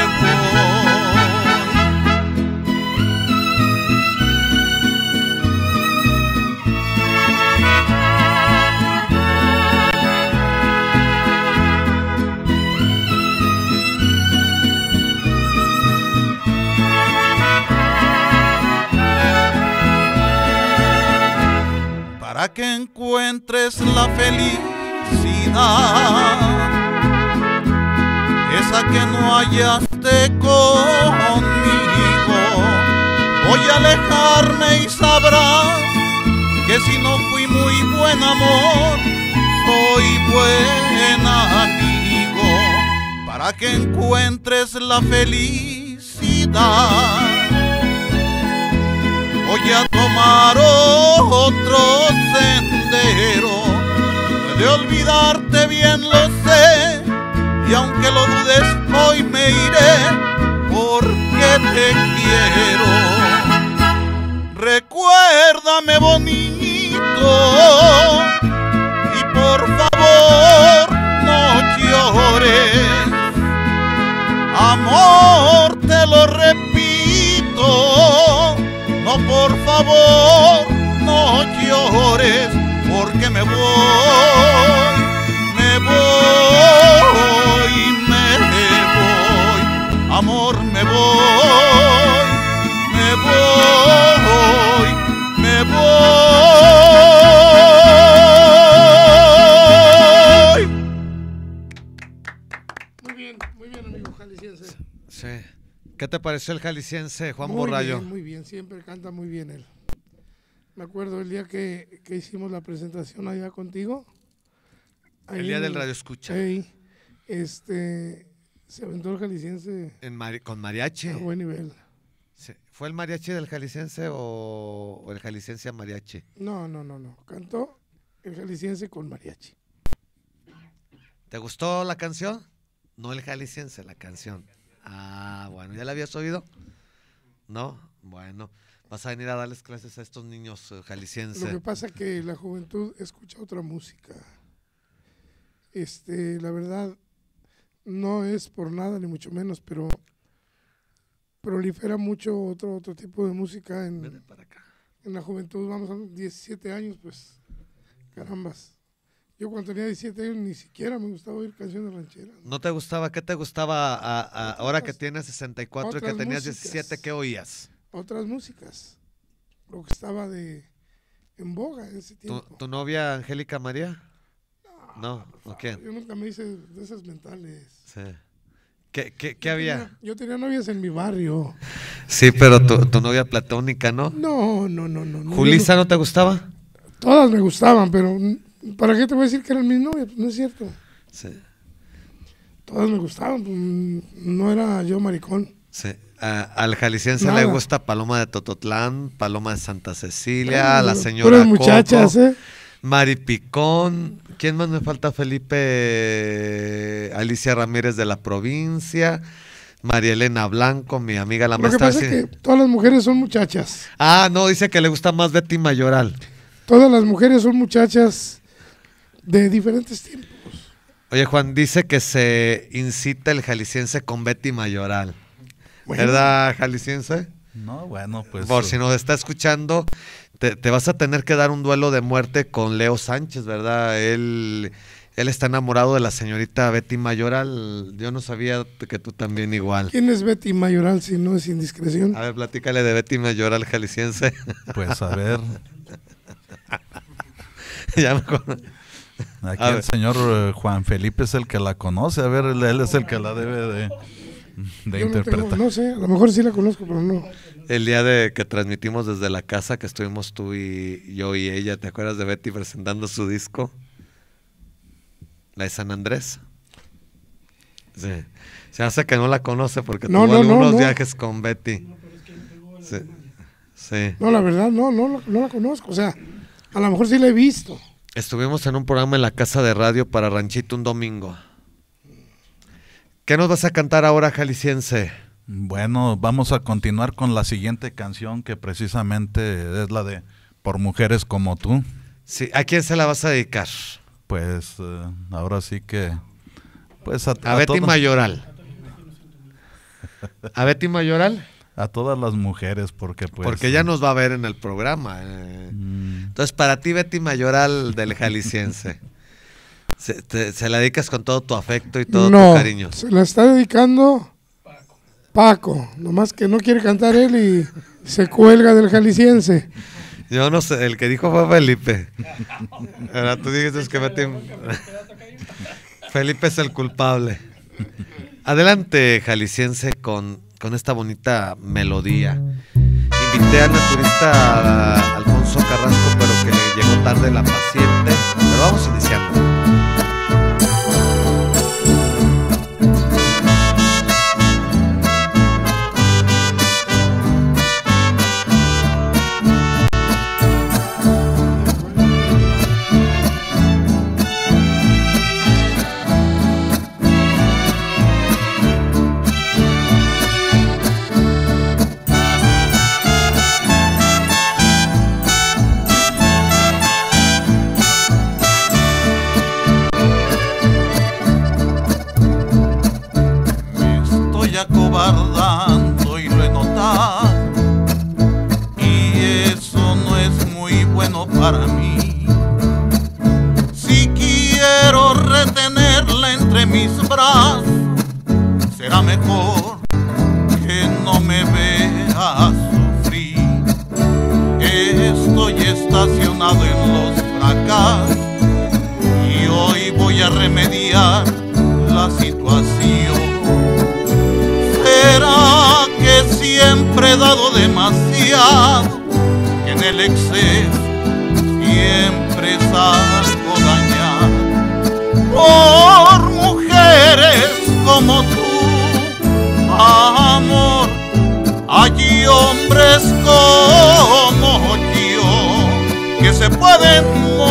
para que encuentres la felicidad, esa que no hallaste conmigo. Voy a alejarme y sabrás que si no fui muy buen amor, soy buen amigo. Para que encuentres la felicidad, voy voy a tomar otro sendero. De olvidarte bien lo sé, y aunque lo dudes hoy me iré porque te quiero. Recuérdame bonito y por favor no llores. Amor, te lo repito, no, por favor no llores, porque me voy, me voy, me voy, amor, me voy, me voy, me voy. Muy bien, muy bien, amigo jalisciense. Sí. ¿Qué te pareció el jalisciense, Juan Muy Borrallo? bien, muy bien, siempre canta muy bien él. Me acuerdo el día que, que hicimos la presentación allá contigo. El día del Radio Escucha. Ahí, este, se aventó el jalisciense En mari- con mariachi. a buen nivel. Sí. ¿Fue el mariachi del jalisciense o, o el jalisciense a mariachi? No, no, no, no. Cantó el jalisciense con mariachi. ¿Te gustó la canción? No el jalisciense, la canción. Ah, bueno, ¿ya la habías oído? ¿No? Bueno, vas a venir a darles clases a estos niños uh, jaliscienses. Lo que pasa es que la juventud escucha otra música. Este, la verdad, no es por nada ni mucho menos, pero prolifera mucho otro otro tipo de música en, Ven para acá. en la juventud. Vamos a los diecisiete años, pues, carambas. Yo cuando tenía diecisiete años ni siquiera me gustaba oír canciones rancheras. ¿No te gustaba? ¿Qué te gustaba a, a- ahora que tienes sesenta y cuatro y que otras tenías músicas. diecisiete? ¿Qué oías? Otras músicas, lo que estaba de en boga en ese ¿Tu, tiempo. tu novia Angélica María? No, ¿o quién? Yo nunca me hice de esas mentales. Sí. ¿Qué, qué, qué Yo había? tenía- yo tenía novias en mi barrio. Sí, pero tu, tu novia platónica, ¿no? No, no, no, no. no, ¿Julisa yo no te gustaba? no- todas me gustaban, pero mm, ¿para qué te voy a decir que eran mis novias? Pues no es cierto. Sí. Todas me gustaban, pues, mm, no era yo maricón. Sí. A- al jalisciense Nada. le gusta Paloma de Tototlán, Paloma de Santa Cecilia, Bueno, la puras señora muchachas, Coco, ¿eh? Mari Picón. ¿Quién más me falta? Felipe, Alicia Ramírez de la provincia, María Elena Blanco, mi amiga la Lo que maestra. pasa es que todas las mujeres son muchachas. Ah, no, dice que le gusta más Betty Mayoral. Todas las mujeres son muchachas de diferentes tiempos. Oye, Juan, dice que se incita el jalisciense con Betty Mayoral. Bueno. ¿Verdad, jalisciense? No, bueno, pues. Por eh, si nos está escuchando, te, te vas a tener que dar un duelo de muerte con Leo Sánchez, ¿verdad? Él, él está enamorado de la señorita Betty Mayoral. Yo no sabía que tú también igual. ¿Quién es Betty Mayoral si no es indiscreción? A ver, platícale de Betty Mayoral, jalisciense. Pues a ver, Ya me acuerdo. aquí A el ver. señor eh, Juan Felipe es el que la conoce. A ver, él, él es el que la debe de, de Yo no, interpretar. tengo- no sé, a lo mejor sí la conozco, pero no. El día de que transmitimos desde la casa, que estuvimos tú y yo y ella, ¿te acuerdas de Betty presentando su disco? La de San Andrés. Sí. Se hace que no la conoce porque No, tuvo no, no, algunos no. viajes con Betty. Sí. Sí. No, la verdad, no, no, la- no la conozco. O sea, a lo mejor sí la he visto. Estuvimos en un programa en la casa de radio para Ranchito un domingo. ¿Qué nos vas a cantar ahora, jalisciense? Bueno, vamos a continuar con la siguiente canción que precisamente es la de Por Mujeres Como Tú. Sí, ¿a quién se la vas a dedicar? Pues eh, ahora sí que... Pues a, A, a Betty todas- Mayoral. ¿A Betty Mayoral? a todas las mujeres, porque pues... Porque ella nos va a ver en el programa. eh. mm, Entonces, para ti, Betty Mayoral del jalisciense, se, te- se la dedicas con todo tu afecto y todo no, tu cariño. se la está dedicando Paco. Nomás que no quiere cantar él y se cuelga del jalisciense. Yo no sé, el que dijo fue Felipe. Ahora tú dijiste que Betty... Felipe es el culpable. Adelante, jalisciense, con, con esta bonita melodía. Invité al naturista Alfonso Carrasco, pero que le llegó tarde la paciente. Pero vamos iniciando. guardando y lo he notado, y eso no es muy bueno para mí. Si quiero retenerla entre mis brazos, será mejor que no me vea sufrir. Estoy estacionado en los fracasos y hoy voy a remediar la situación. ¿Será que siempre he dado demasiado? Que en el exceso siempre salgo dañado por mujeres como tú, amor. Hay hombres como yo que se pueden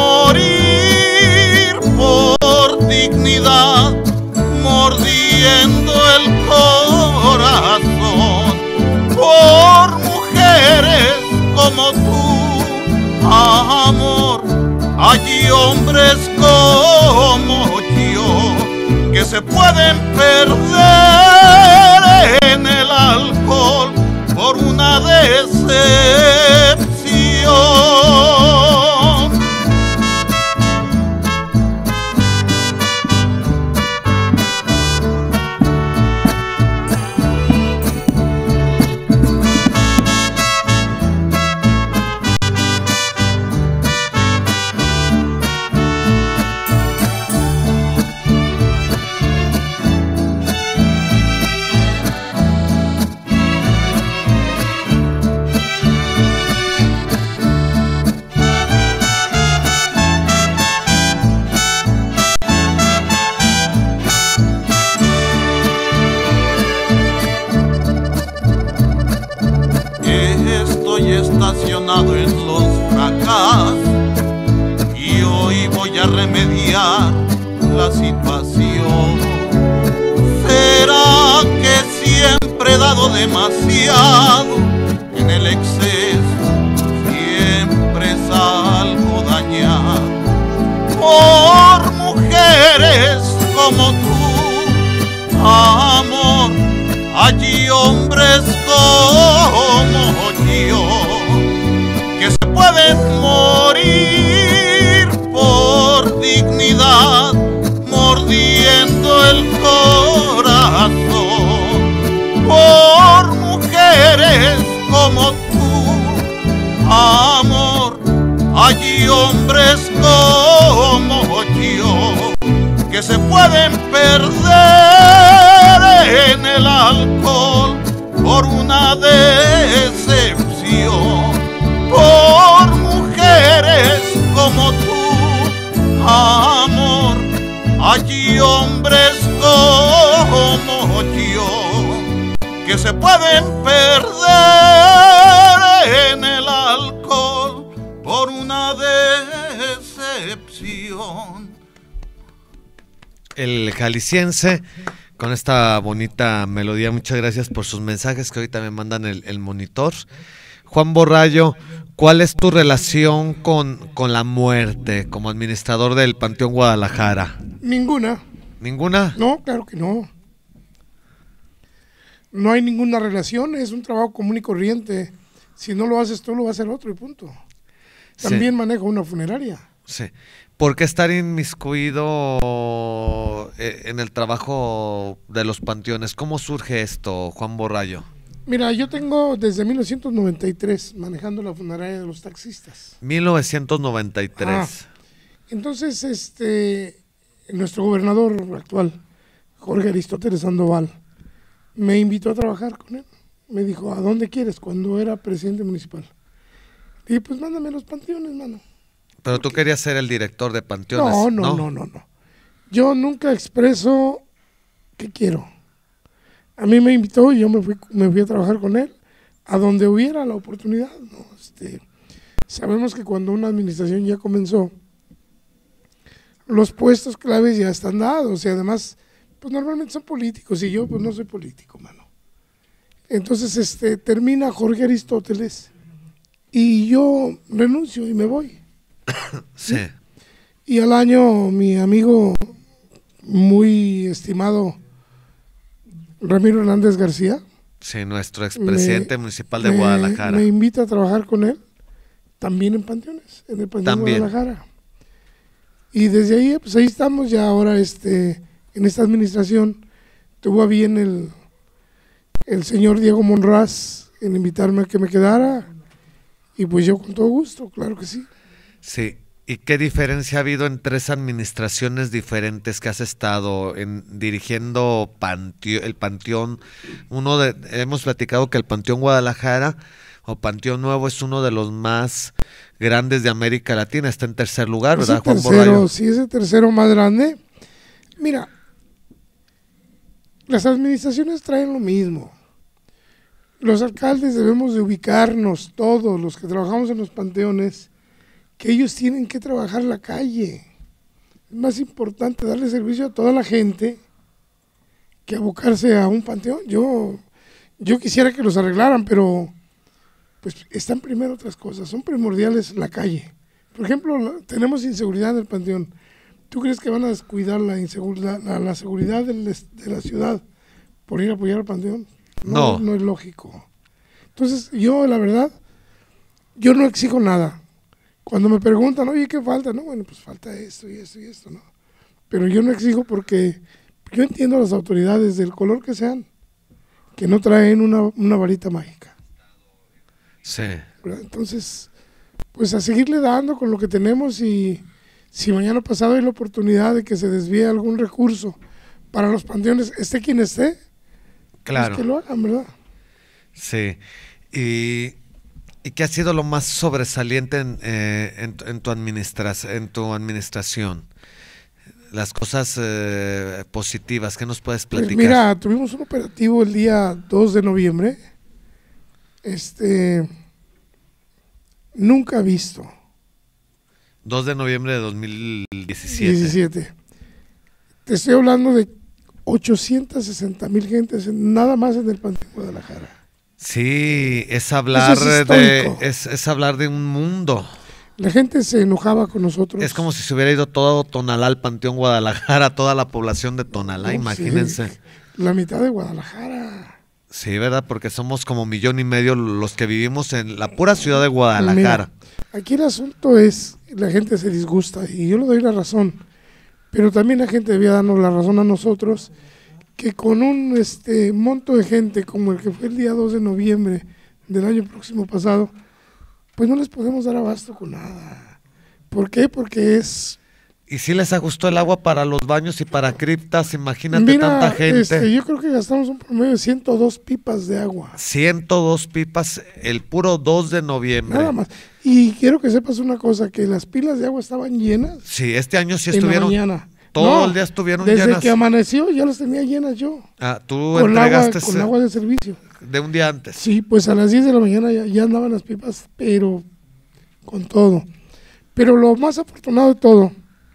morir por dignidad, mordiendo el corazón. Por mujeres como tú, amor. Hay hombres como yo que se pueden perder en el alcohol por una decepción. Estacionado en los fracasos y hoy voy a remediar la situación. ¿Será que siempre he dado demasiado? En el exceso siempre salgo dañado por mujeres como tú, amor. Hay hombres como yo que se pueden morir por dignidad, mordiendo el corazón. Por mujeres como tú, amor. Hay hombres como yo que se pueden perder en el alcohol por una decepción. Por mujeres como tú, amor. Hay hombres como yo que se pueden perder en el alcohol por una decepción. El jalisciense con esta bonita melodía. Muchas gracias por sus mensajes que ahorita me mandan el, el monitor. Juan Borrallo, ¿cuál es tu relación con, con la muerte como administrador del Panteón Guadalajara? Ninguna. ¿Ninguna? No, claro que no. No hay ninguna relación, es un trabajo común y corriente. Si no lo haces tú, lo va a hacer otro y punto. También sí. Manejo una funeraria. Sí. ¿Por qué estar inmiscuido en el trabajo de los panteones? ¿Cómo surge esto, Juan Borrallo? Mira, yo tengo desde mil novecientos noventa y tres manejando la funeraria de los taxistas. mil novecientos noventa y tres. Ah, entonces, este, nuestro gobernador actual, Jorge Aristóteles Sandoval, me invitó a trabajar con él. Me dijo, ¿a dónde quieres? Cuando era presidente municipal. Y pues mándame a los panteones, mano. Pero tú querías ser el director de panteones, no, no, ¿no? No, no, no. Yo nunca expreso qué quiero. A mí me invitó y yo me fui, me fui a trabajar con él a donde hubiera la oportunidad, ¿no? Este, sabemos que cuando una administración ya comenzó, los puestos claves ya están dados y además, pues normalmente son políticos y yo pues no soy político, mano. Entonces, este, termina Jorge Aristóteles y yo renuncio y me voy. Sí. Y al año mi amigo muy estimado Ramiro Hernández García. Sí, nuestro expresidente me, municipal de me, Guadalajara. Me invita a trabajar con él, también en panteones, en el Panteón También. Guadalajara. Y desde ahí, pues ahí estamos ya ahora, este, en esta administración, tuvo a bien el, el señor Diego Monraz en invitarme a que me quedara, y pues yo con todo gusto, claro que sí. Sí. ¿Y qué diferencia ha habido en tres administraciones diferentes que has estado en dirigiendo Panteo, el Panteón? Uno de, hemos platicado que el Panteón Guadalajara o Panteón Nuevo es uno de los más grandes de América Latina, está en tercer lugar, ¿verdad, Juan tercero, Borrayo? Sí, es el tercero más grande. Mira, las administraciones traen lo mismo. Los alcaldes debemos de ubicarnos, todos los que trabajamos en los panteones, que ellos tienen que trabajar la calle. Es más importante darle servicio a toda la gente que abocarse a un panteón. Yo, yo quisiera que los arreglaran, pero pues están primero otras cosas, son primordiales la calle. Por ejemplo, la, tenemos inseguridad en el panteón. ¿Tú crees que van a descuidar la, inseguridad, la, la seguridad del, de la ciudad por ir a apoyar al panteón? No, no, no es lógico. Entonces, yo la verdad, yo no exijo nada. Cuando me preguntan, oye, ¿qué falta? No, bueno, pues falta esto y esto y esto, ¿no? Pero yo no exijo porque yo entiendo a las autoridades del color que sean, que no traen una, una varita mágica. Sí. ¿Verdad? Entonces, pues a seguirle dando con lo que tenemos, y si mañana pasado hay la oportunidad de que se desvíe algún recurso para los panteones, esté quien esté, claro, pues que lo hagan, ¿verdad? Sí. Y... ¿Y qué ha sido lo más sobresaliente en, eh, en, en, tu, administra en tu administración? Las cosas eh, positivas, ¿qué nos puedes platicar? Pues mira, tuvimos un operativo el día dos de noviembre, este, nunca visto. dos de noviembre de dos mil diecisiete. diecisiete. Te estoy hablando de ochocientas sesenta mil gentes, en, nada más en el Panteón Guadalajara. Sí, es hablar es de es, es hablar de un mundo. La gente se enojaba con nosotros. Es como si se hubiera ido todo Tonalá al Panteón Guadalajara, toda la población de Tonalá, no, imagínense. Sí, la mitad de Guadalajara. Sí, ¿verdad? Porque somos como millón y medio los que vivimos en la pura ciudad de Guadalajara. Mira, aquí el asunto es, la gente se disgusta y yo le doy la razón, pero también la gente debía darnos la razón a nosotros, que con un este monto de gente como el que fue el día dos de noviembre del año próximo pasado, pues no les podemos dar abasto con nada. ¿Por qué? Porque es... Y si les ajustó el agua para los baños y para criptas, imagínate. Mira, tanta gente. Este, yo creo que gastamos un promedio de ciento dos pipas de agua. ciento dos pipas el puro dos de noviembre. Nada más. Y quiero que sepas una cosa, que las pilas de agua estaban llenas. Sí, este año sí en estuvieron. la mañana. Todo No, el día estuvieron desde llenas. que amaneció ya las tenía llenas yo. Ah, tú Con agua, entregaste con agua de servicio. de un día antes. Sí, pues a las diez de la mañana ya, ya andaban las pipas, pero con todo. Pero lo más afortunado de todo,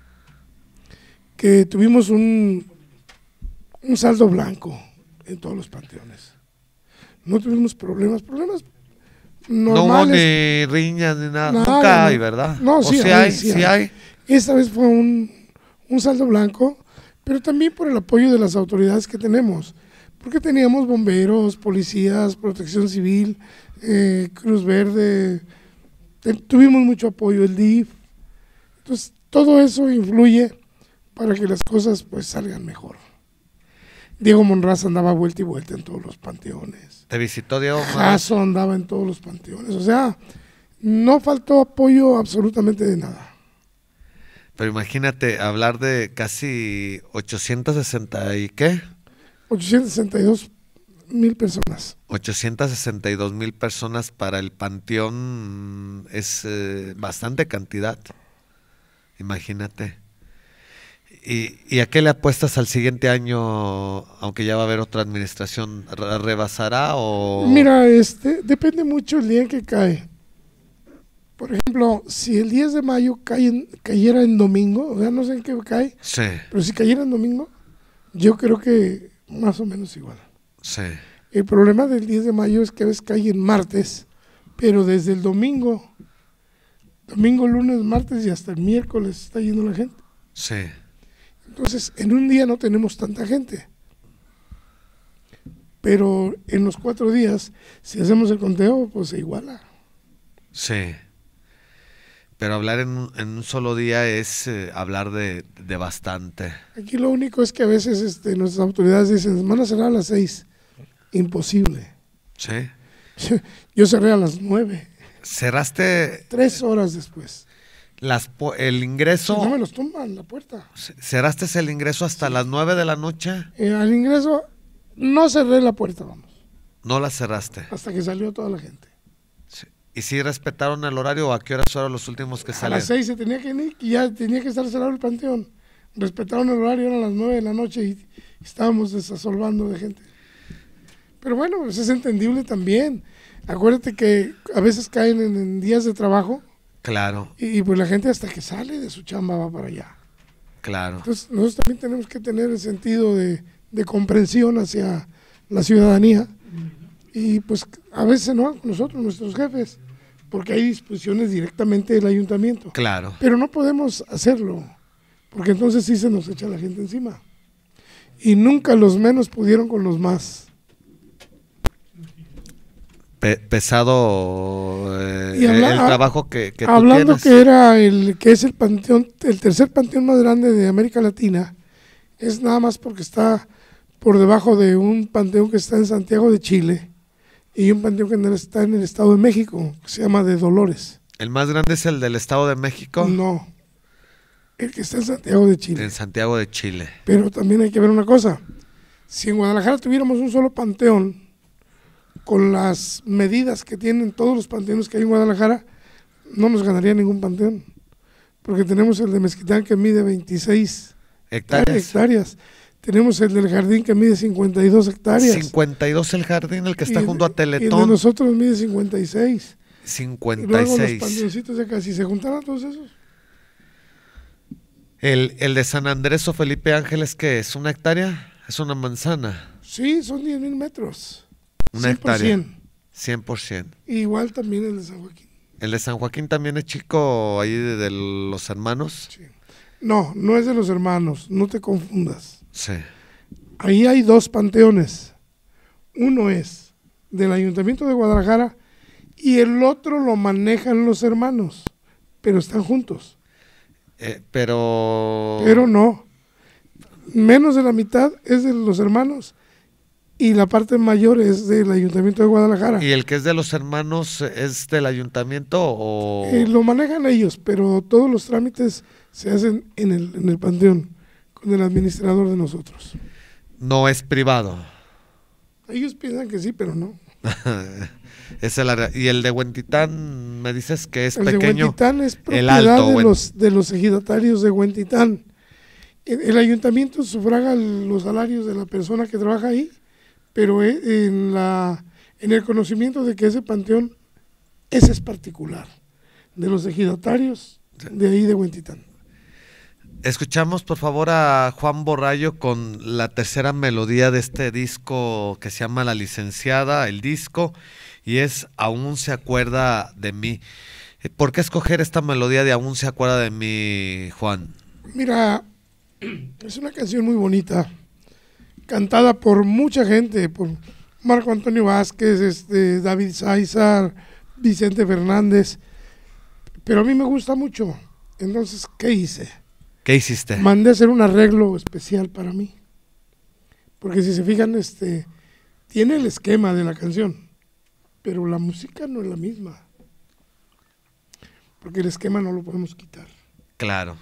que tuvimos un, un saldo blanco en todos los panteones. No tuvimos problemas, problemas normales. No hubo ni riñas ni nada. Nada, Nunca no. hay, ¿verdad? No, ¿O sí sí hay, hay, sí sí hay. hay. Esta vez fue un, un saldo blanco, pero también por el apoyo de las autoridades que tenemos, porque teníamos bomberos, policías, protección civil, eh, Cruz Verde, te, tuvimos mucho apoyo, el D I F. Entonces, todo eso influye para que las cosas pues salgan mejor. Diego Monraz andaba vuelta y vuelta en todos los panteones. ¿Te visitó Diego Monraz? Jaso andaba en todos los panteones. O sea, no faltó apoyo absolutamente de nada. Pero imagínate hablar de casi ochocientos sesenta y ¿qué? ochocientas sesenta y dos mil personas. ochocientas sesenta y dos mil personas para el panteón es eh, bastante cantidad. Imagínate. ¿Y, ¿Y a qué le apuestas al siguiente año, aunque ya va a haber otra administración? ¿Rebasará o...? Mira, este, depende mucho el día en que cae. Por ejemplo, si el diez de mayo cae en, cayera en domingo, o sea, no sé en qué cae, Sí, pero si cayera en domingo, yo creo que más o menos igual. sí. El problema del diez de mayo es que a veces cae en martes, pero desde el domingo, domingo, lunes, martes y hasta el miércoles está yendo la gente. Sí. Entonces, en un día no tenemos tanta gente. pero en los cuatro días, si hacemos el conteo, pues se iguala. Sí. Pero hablar en un, en un solo día es eh, hablar de, de bastante. Aquí lo único es que a veces este, nuestras autoridades dicen, van a cerrar a las seis. Imposible. Sí. Yo cerré a las nueve. Cerraste... Tres horas después. Las, el ingreso... No me los tumban la puerta. ¿Cerraste el ingreso hasta sí. las nueve de la noche? Eh, al ingreso no cerré la puerta, vamos. No la cerraste. Hasta que salió toda la gente. Sí. ¿Y si respetaron el horario o a qué horas fueron los últimos que salieron? A las seis se tenía que ir y ya tenía que estar cerrado el panteón. Respetaron el horario, eran las nueve de la noche y estábamos desasolvando de gente. Pero bueno, pues es entendible también. Acuérdate que a veces caen en, en días de trabajo. Claro. Y, y pues la gente hasta que sale de su chamba va para allá. Claro. Entonces nosotros también tenemos que tener el sentido de, de comprensión hacia la ciudadanía. Y pues a veces no, nosotros, nuestros jefes, porque hay disposiciones directamente del ayuntamiento. Claro. Pero no podemos hacerlo, porque entonces sí se nos echa la gente encima. Y nunca los menos pudieron con los más. Pe pesado eh, y habla, el trabajo que, que hablando tú tienes. que era el que es el panteón, el tercer panteón más grande de América Latina, es nada más porque está por debajo de un panteón que está en Santiago de Chile y un panteón que está en el Estado de México, que se llama de Dolores. ¿El más grande es el del Estado de México? No, el que está en Santiago de Chile. En Santiago de Chile. Pero también hay que ver una cosa, si en Guadalajara tuviéramos un solo panteón, con las medidas que tienen todos los panteones que hay en Guadalajara, no nos ganaría ningún panteón, porque tenemos el de Mezquitán que mide veintiséis hectáreas, hectáreas. Tenemos el del Jardín que mide cincuenta y dos hectáreas. cincuenta y dos el Jardín, el que está y, junto a Teletón. Y el de nosotros mide cincuenta y seis. cincuenta y seis. Y luego los panteoncitos de acá, si se juntaran todos esos. El, el de San Andrés o Felipe Ángeles, ¿qué es? ¿Una hectárea? ¿Es una manzana? Sí, son diez mil metros. Una hectárea. cien por ciento. Igual también el de San Joaquín. ¿El de San Joaquín también es chico ahí de, de los hermanos? Sí. No, no es de los hermanos, no te confundas. Sí. Ahí hay dos panteones. Uno es del Ayuntamiento de Guadalajara y el otro lo manejan los hermanos, pero están juntos. Eh, pero... Pero no. Menos de la mitad es de los hermanos y la parte mayor es del Ayuntamiento de Guadalajara. ¿Y el que es de los hermanos es del ayuntamiento o...? Eh, lo manejan ellos, pero todos los trámites se hacen en el, en el panteón, con el administrador de nosotros. No es privado. Ellos piensan que sí, pero no. Es el, y el de Huentitán, me dices que es el pequeño. El de Huentitán es propiedad el alto, de, los, de los ejidatarios de Huentitán. El, el ayuntamiento sufraga los salarios de la persona que trabaja ahí, pero en, la, en el conocimiento de que ese panteón, ese es particular, de los ejidatarios de ahí de Huentitán. Escuchamos por favor a Juan Borrallo con la tercera melodía de este disco que se llama La Licenciada, el disco, y es Aún se acuerda de mí. ¿Por qué escoger esta melodía de Aún se acuerda de mí, Juan? Mira, es una canción muy bonita, cantada por mucha gente, por Marco Antonio Vázquez, este, David Sáizar, Vicente Fernández, pero a mí me gusta mucho. Entonces, ¿qué hice? ¿Qué hiciste? Mandé a hacer un arreglo especial para mí, porque si se fijan, este, tiene el esquema de la canción, pero la música no es la misma, porque el esquema no lo podemos quitar. Claro.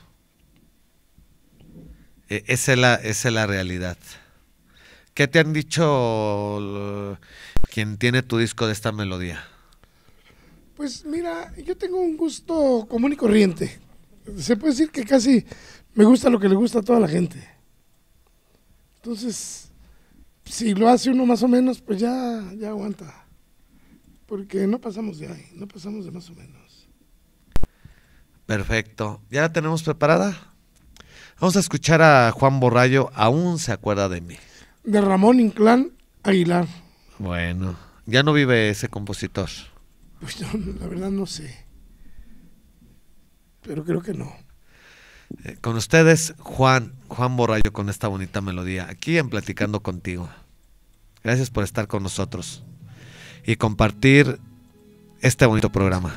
E esa es la, esa es la realidad. ¿Qué te han dicho quien tiene tu disco de esta melodía? Pues mira, yo tengo un gusto común y corriente. Se puede decir que casi me gusta lo que le gusta a toda la gente. Entonces, si lo hace uno más o menos, pues ya, ya aguanta. Porque no pasamos de ahí, no pasamos de más o menos. Perfecto. ¿Ya la tenemos preparada? Vamos a escuchar a Juan Borrallo, Aún se acuerda de mí. De Ramón Inclán Aguilar. Bueno, ya no vive ese compositor. Pues no, la verdad no sé. Pero creo que no. Eh, con ustedes, Juan, Juan Borrallo, con esta bonita melodía, aquí en Platicando Contigo. Gracias por estar con nosotros y compartir este bonito programa.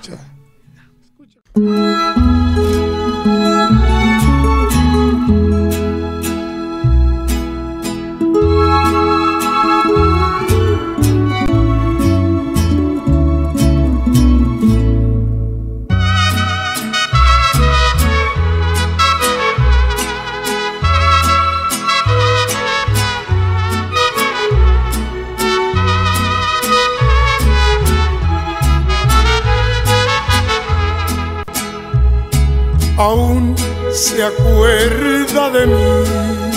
Aún se acuerda de mí,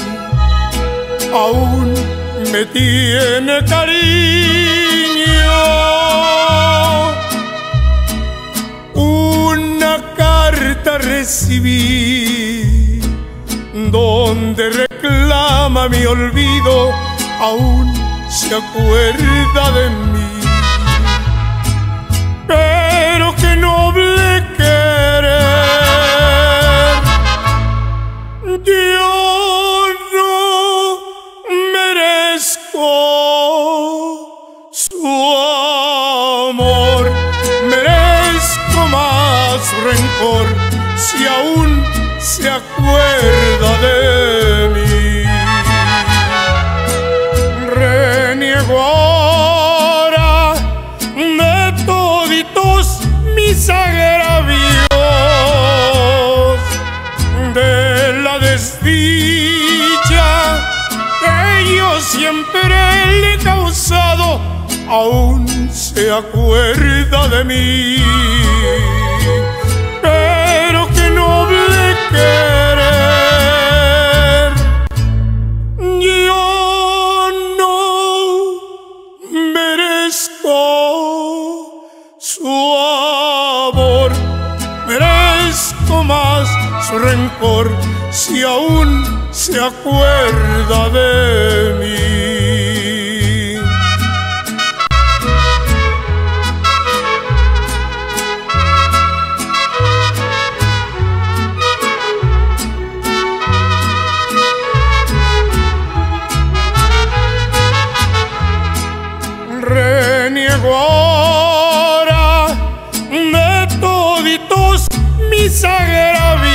aún me tiene cariño. Una carta recibí donde reclama mi olvido, aún se acuerda de mí. Pero qué noble querer, yo no merezco su amor, merezco más rencor si aún se acuerda de mí. Reniego ahora de toditos mis agravios, de la desdicha que yo siempre le he causado, aún se acuerda de mí. Pero qué noble querer, yo no merezco su amor, merezco más su rencor si aún se acuerda de mí. Reniego ahora de toditos mis agravios,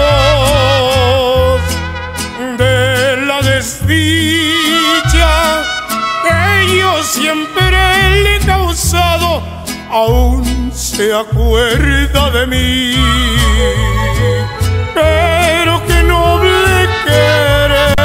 de la desdicha que yo siempre le he causado, aún se acuerda de mí. Pero qué noble querer,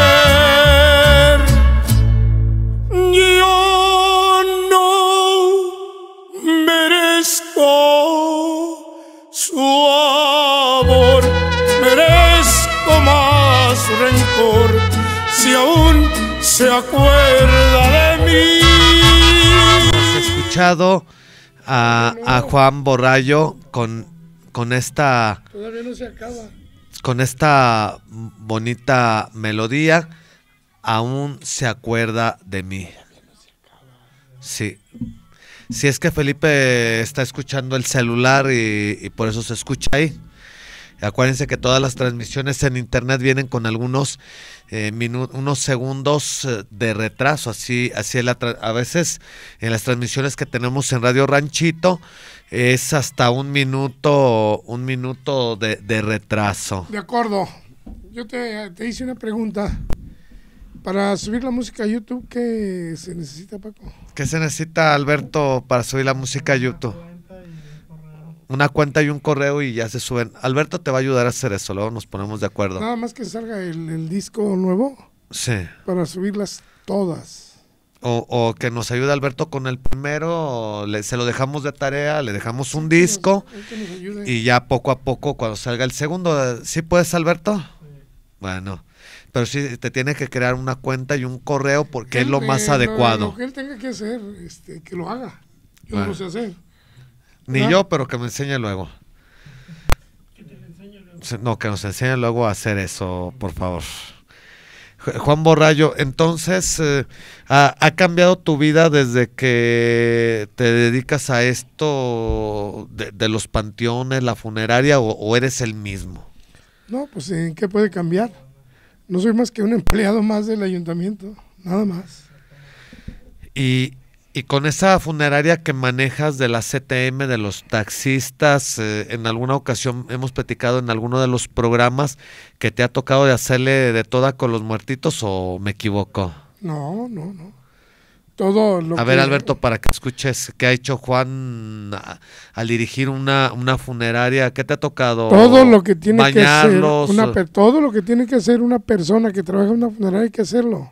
yo no merezco su amor, merezco más rencor si aún se acuerda de mí. Hemos escuchado a, a Juan Borrallo con, con esta Todavía no se acaba. con esta bonita melodía, aún se acuerda de mí. Sí. Si es que Felipe está escuchando el celular y, y por eso se escucha ahí. Acuérdense que todas las transmisiones en internet vienen con algunos eh, minu- unos segundos eh, de retraso. Así, así la tra- a veces en las transmisiones que tenemos en Radio Ranchito es hasta un minuto, un minuto de, de retraso. De acuerdo. Yo te, te hice una pregunta. Para subir la música a YouTube, ¿qué se necesita, Paco? ¿Qué se necesita, Alberto, para subir la música a YouTube? Una cuenta y un correo y ya se suben. Alberto te va a ayudar a hacer eso, luego nos ponemos de acuerdo. Nada más que salga el, el disco nuevo Sí. para subirlas todas. O, o que nos ayude Alberto con el primero, le, se lo dejamos de tarea, le dejamos un disco Hay que nos ayude. y ya poco a poco cuando salga el segundo. ¿Sí puedes, Alberto? Bueno, pero sí te tiene que crear una cuenta y un correo porque es lo Él, más eh, adecuado. Lo, lo que él tenga que hacer, este, que lo haga. Yo Bueno. no lo sé hacer. Ni ¿Ah? yo, pero que me enseñe luego. Sí, No, que nos enseñe luego a hacer eso, por favor. Ju- Juan Borrallo, entonces, eh, ¿ha, ha cambiado tu vida desde que te dedicas a esto de, de los panteones, la funeraria, o, o eres el mismo? No, pues ¿en qué puede cambiar? No soy más que un empleado más del ayuntamiento, nada más. Y, y con esa funeraria que manejas de la C T M, de los taxistas, eh, en alguna ocasión hemos platicado en alguno de los programas que te ha tocado de hacerle de toda con los muertitos, ¿o me equivoco? No, no, no. Todo lo A ver, que... Alberto, para que escuches qué ha hecho Juan a- al dirigir una, una funeraria, ¿qué te ha tocado? Todo lo que tiene Bañarlos, que hacer una per- todo lo que tiene que hacer una persona que trabaja en una funeraria hay que hacerlo.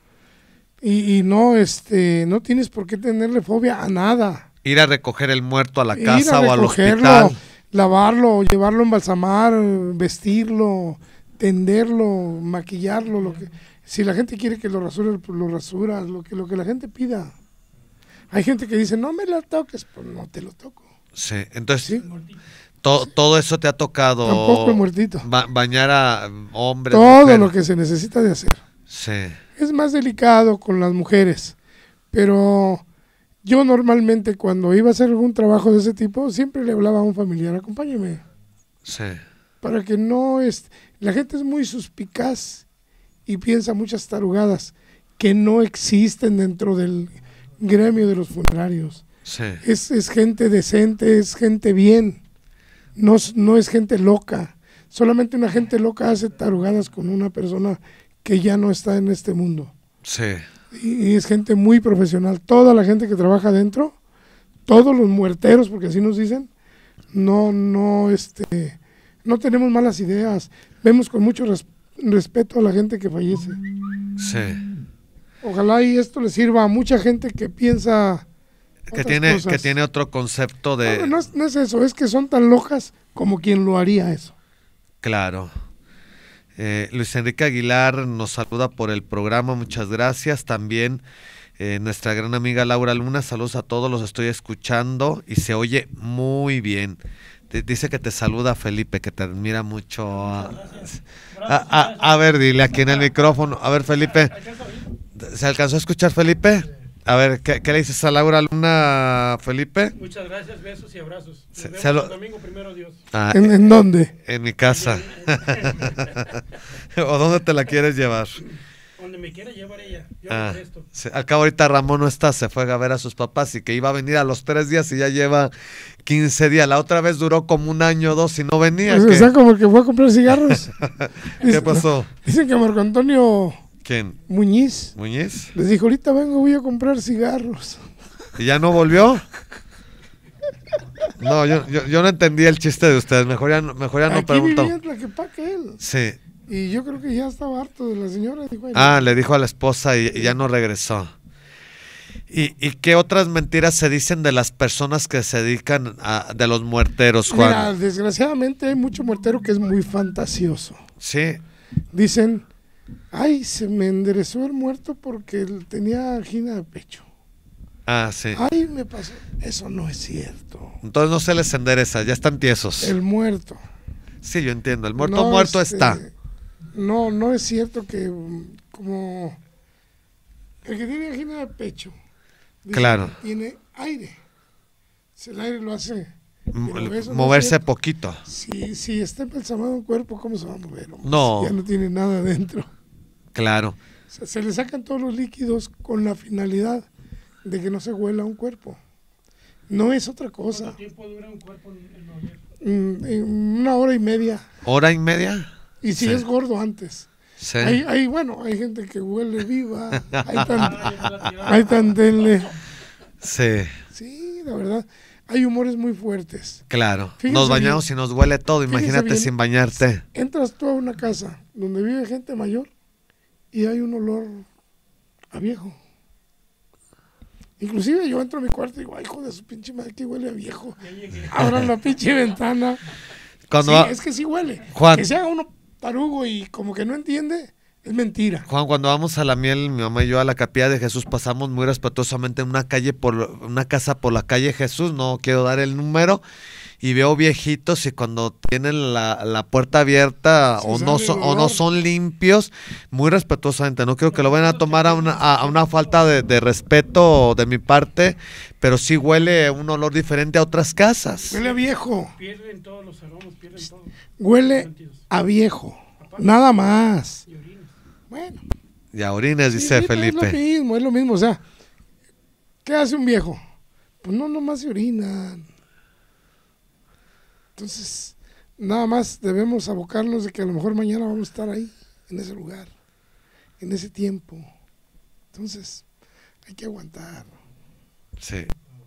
Y, y no este no tienes por qué tenerle fobia a nada. ir a recoger el muerto a la Ir casa a o al recogerlo, hospital. lavarlo, llevarlo a embalsamar, vestirlo, tenderlo, maquillarlo, lo que si la gente quiere que lo rasure, pues lo rasuras, lo que lo que la gente pida. Hay gente que dice, "No me lo toques", pues no te lo toco. Sí, entonces Sí. to- todo eso te ha tocado. Tampoco el muertito. ba- bañar a hombres. Todo mujeres. lo que se necesita de hacer. Sí, Es más delicado con las mujeres, pero yo normalmente cuando iba a hacer algún trabajo de ese tipo, siempre le hablaba a un familiar, acompáñeme, sí, para que no es... La gente es muy suspicaz y piensa muchas tarugadas que no existen dentro del gremio de los funerarios. sí, Es, es gente decente, es gente bien, no, es- no es gente loca. Solamente una gente loca hace tarugadas con una persona que ya no está en este mundo. sí. Y, y es gente muy profesional. Toda la gente que trabaja adentro, todos los muerteros, porque así nos dicen, no, no, este, no tenemos malas ideas. Vemos con mucho res- respeto a la gente que fallece. Sí. Ojalá y esto le sirva a mucha gente que piensa Que otras tiene, cosas. que tiene otro concepto No, de. no es, no es eso, es que son tan locas como quien lo haría eso. Claro. Eh, Luis Enrique Aguilar nos saluda por el programa, muchas gracias. También eh, nuestra gran amiga Laura Luna, saludos a todos, los estoy escuchando y se oye muy bien. Te- dice que te saluda Felipe, que te admira mucho. A, a- a- a ver, dile aquí en el micrófono. A ver, Felipe, ¿se alcanzó a escuchar, Felipe? A ver, ¿qué, qué le dices a Laura Luna, Felipe? Muchas gracias, besos y abrazos. Nos Se- vemos se lo- el domingo, primero Dios. Ah, ¿En, en dónde? en mi casa. ¿O dónde te la quieres llevar? Donde me quiera llevar ella, yo Ah, le presto. sí, al cabo ahorita Ramón no está, se fue a ver a sus papás y que iba a venir a los tres días y ya lleva quince días. La otra vez duró como un año o dos y no venía. Pues ¿qué? está como el que fue a comprar cigarros. ¿Qué Dice- pasó? Dicen que Marco Antonio ¿Quién? Muñiz ¿Muñiz? les dijo, ahorita vengo, voy a comprar cigarros. ¿Y ya no volvió? No, yo, yo, yo no entendí el chiste de ustedes. Mejor ya, no- mejor ya no Aquí pregunto. vivía en Tlaquepaque él. Sí. Y yo creo que ya estaba harto de la señora. Dijo, "Ay, Ah, le dijo a la esposa y, y ya no regresó. ¿Y, ¿Y qué otras mentiras se dicen de las personas que se dedican a, de los muerteros, Juan? Mira, desgraciadamente hay mucho muertero que es muy fantasioso. Sí, Dicen, ay, se me enderezó el muerto porque él tenía angina de pecho. ah, sí. Ay, me pasó. Eso no es cierto. Entonces no se les endereza, ya están tiesos. El muerto. Sí, yo entiendo. El muerto No, muerto este, está. No, no es cierto que mm, como el que tiene angina de pecho dice Claro. que tiene aire. Si el aire lo hace M- pero eso no es moverse cierto. poquito. Si, si está embalsamado un cuerpo, ¿cómo se va a mover? hombre? No. Ya no tiene nada adentro. Claro. O sea, se le sacan todos los líquidos con la finalidad de que no se huela un cuerpo. No es otra cosa. ¿Cuánto tiempo dura un cuerpo en, en mover? Mm, En una hora y media. ¿Hora y media? Y si Sí. es gordo antes. Sí. Hay, hay, bueno, hay gente que huele viva. Hay tan, Ah, ya me la tiraron. hay tan tenle. Sí, Sí, la verdad. Hay humores muy fuertes. claro. Fíjense Nos bañamos bien. y nos huele todo. Fíjense Imagínate bien. sin bañarte. Entras tú a una casa donde vive gente mayor y hay un olor a viejo. Inclusive yo entro a mi cuarto y digo, ay, hijo de su pinche madre, que huele a viejo. Ya llegué. Abran la pinche ventana. Cuando Sí, va- es que sí huele. Juan. Que se haga uno tarugo y como que no entiende, es mentira. Juan, cuando vamos a la miel, mi mamá y yo a la capilla de Jesús pasamos muy respetuosamente en una calle por una casa por la calle Jesús, no quiero dar el número, y veo viejitos y cuando tienen la, la puerta abierta Sí, o no sale son el o no olor. son limpios, muy respetuosamente, no quiero que lo vayan a tomar a una, a, a una falta de, de respeto de mi parte, pero sí huele un olor diferente a otras casas. Huele a viejo. Pierden todos los aromas, pierden todo. Huele Sentidos. a viejo. Nada más. Y orinas. Bueno. Y a orines, sí, dice sí, pero Es lo Felipe. mismo, es lo mismo. O sea, ¿Qué hace un viejo? Pues no, nomás se orinan. Entonces, nada más debemos abocarnos de que a lo mejor mañana vamos a estar ahí, en ese lugar, en ese tiempo. Entonces, hay que aguantar. Sí.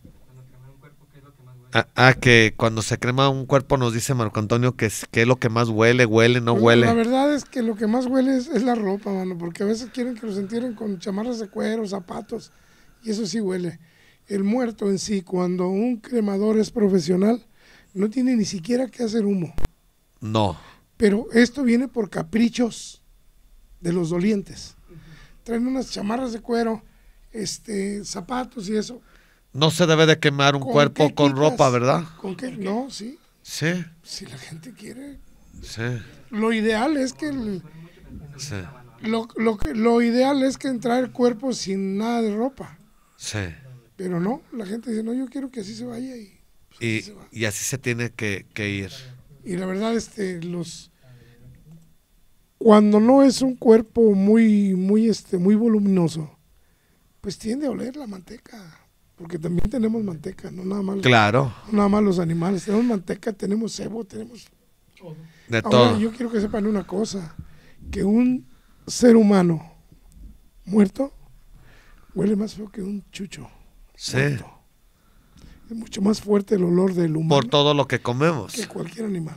Ah, ah, que cuando se crema un cuerpo nos dice Marco Antonio que es, que es lo que más huele, huele, no Pues, huele. La verdad es que lo que más huele es, es la ropa, mano, porque a veces quieren que los entierren con chamarras de cuero, zapatos, y eso sí huele. El muerto en sí, cuando un cremador es profesional, no tiene ni siquiera que hacer humo. No. Pero esto viene por caprichos de los dolientes. Traen unas chamarras de cuero, este, zapatos y eso. No se debe de quemar un ¿Con cuerpo qué con quitas? ropa, ¿verdad? ¿Con qué? No, sí. Sí, Si la gente quiere. sí, Lo ideal es que el- sí, lo, lo, que- lo ideal es que entrar el cuerpo sin nada de ropa. sí. Pero no, la gente dice, no, yo quiero que así se vaya y, pues, así Y, se va. y así se tiene que, que ir. Y la verdad, este, los cuando no es un cuerpo muy, muy, este, muy voluminoso, pues tiende a oler la manteca, porque también tenemos manteca, no nada más, Claro, no nada más los animales, tenemos manteca, tenemos cebo, tenemos. de Ahora, todo. yo quiero que sepan una cosa, que un ser humano muerto huele más feo que un chucho. Sí, Muerto. Es mucho más fuerte el olor del humano por todo lo que comemos. que cualquier animal.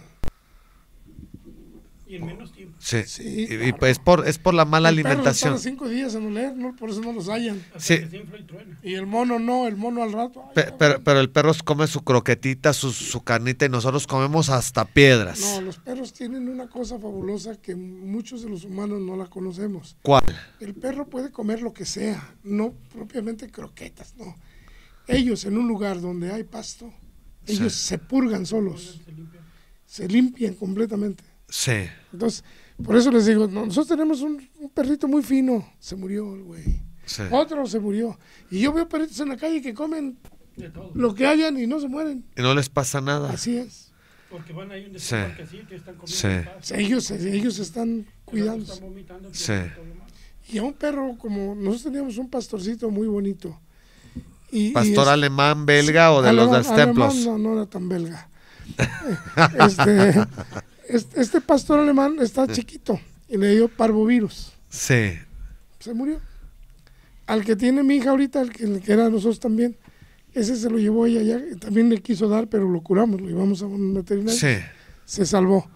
Y en menos tiempo. Sí, Sí, y, y claro. pues es por, es por la mala El perro alimentación. tarda cinco días en oler, ¿no? Por eso no los hallan. Hasta Sí. que se infla y truena. Y el mono no, el mono al rato. ay, Pe- cabrón. pero, pero el perro come su croquetita, su, su carnita y nosotros comemos hasta piedras. No, los perros tienen una cosa fabulosa que muchos de los humanos no la conocemos. ¿Cuál? El perro puede comer lo que sea, no propiamente croquetas, no. Ellos en un lugar donde hay pasto, ellos Sí. se purgan solos, Se limpia. se limpian completamente. Sí, Entonces, por eso les digo, no, nosotros tenemos un, un perrito muy fino, se murió el güey. sí. Otro se murió. Y yo veo perritos en la calle que comen De todo. lo que hayan y no se mueren. Y no les pasa nada. Así es. Porque van ahí un Sí. desparque así, que están comiendo Sí. en paz. Ellos, ellos están El otro cuidando. está vomitando, el Sí. otro todo lo más. Y a un perro, como nosotros teníamos un pastorcito muy bonito. Y, ¿Pastor y es- alemán, belga o de los alemán- de los templos? alemán, no, no era tan belga. este, este, este pastor alemán está chiquito y le dio parvovirus. Sí, Se murió. Al que tiene mi hija ahorita, el que, el que era nosotros también, ese se lo llevó ella ya, y también le quiso dar, pero lo curamos, lo llevamos a un veterinario. sí. Se salvó.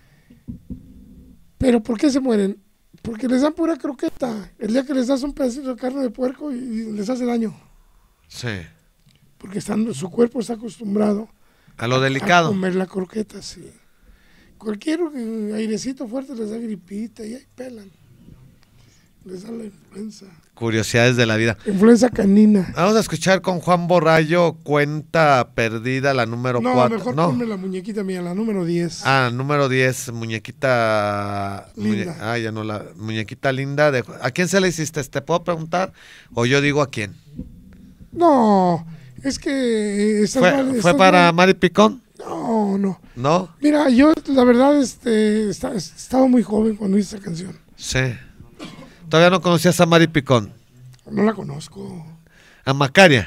Pero ¿por qué se mueren? Porque les dan pura croqueta. El día que les das un pedacito de carne de puerco y, y les hace daño. Sí. Porque están, su cuerpo está acostumbrado A lo a delicado. comer la croqueta, sí. Cualquier eh, airecito fuerte les da gripita y ahí pelan. Les da la influenza. Curiosidades de la vida. Influenza canina. Vamos a escuchar con Juan Borrayo, Cuenta Perdida, la número No, cuatro. mejor No. ponme la muñequita mía, la número diez. Ah, número diez, muñequita Linda. muñe- ah, ya no la muñequita linda de ¿a quién se la hiciste? ¿Te puedo preguntar? O yo digo a quién. No, es que... eh, estás ¿Fue, mal, fue estás para mal. Mari Picón? No, no. ¿No? Mira, yo la verdad este, esta- estaba muy joven cuando hice esa canción. Sí. Todavía no conocías a Mari Picón. No la conozco. ¿A Macaria?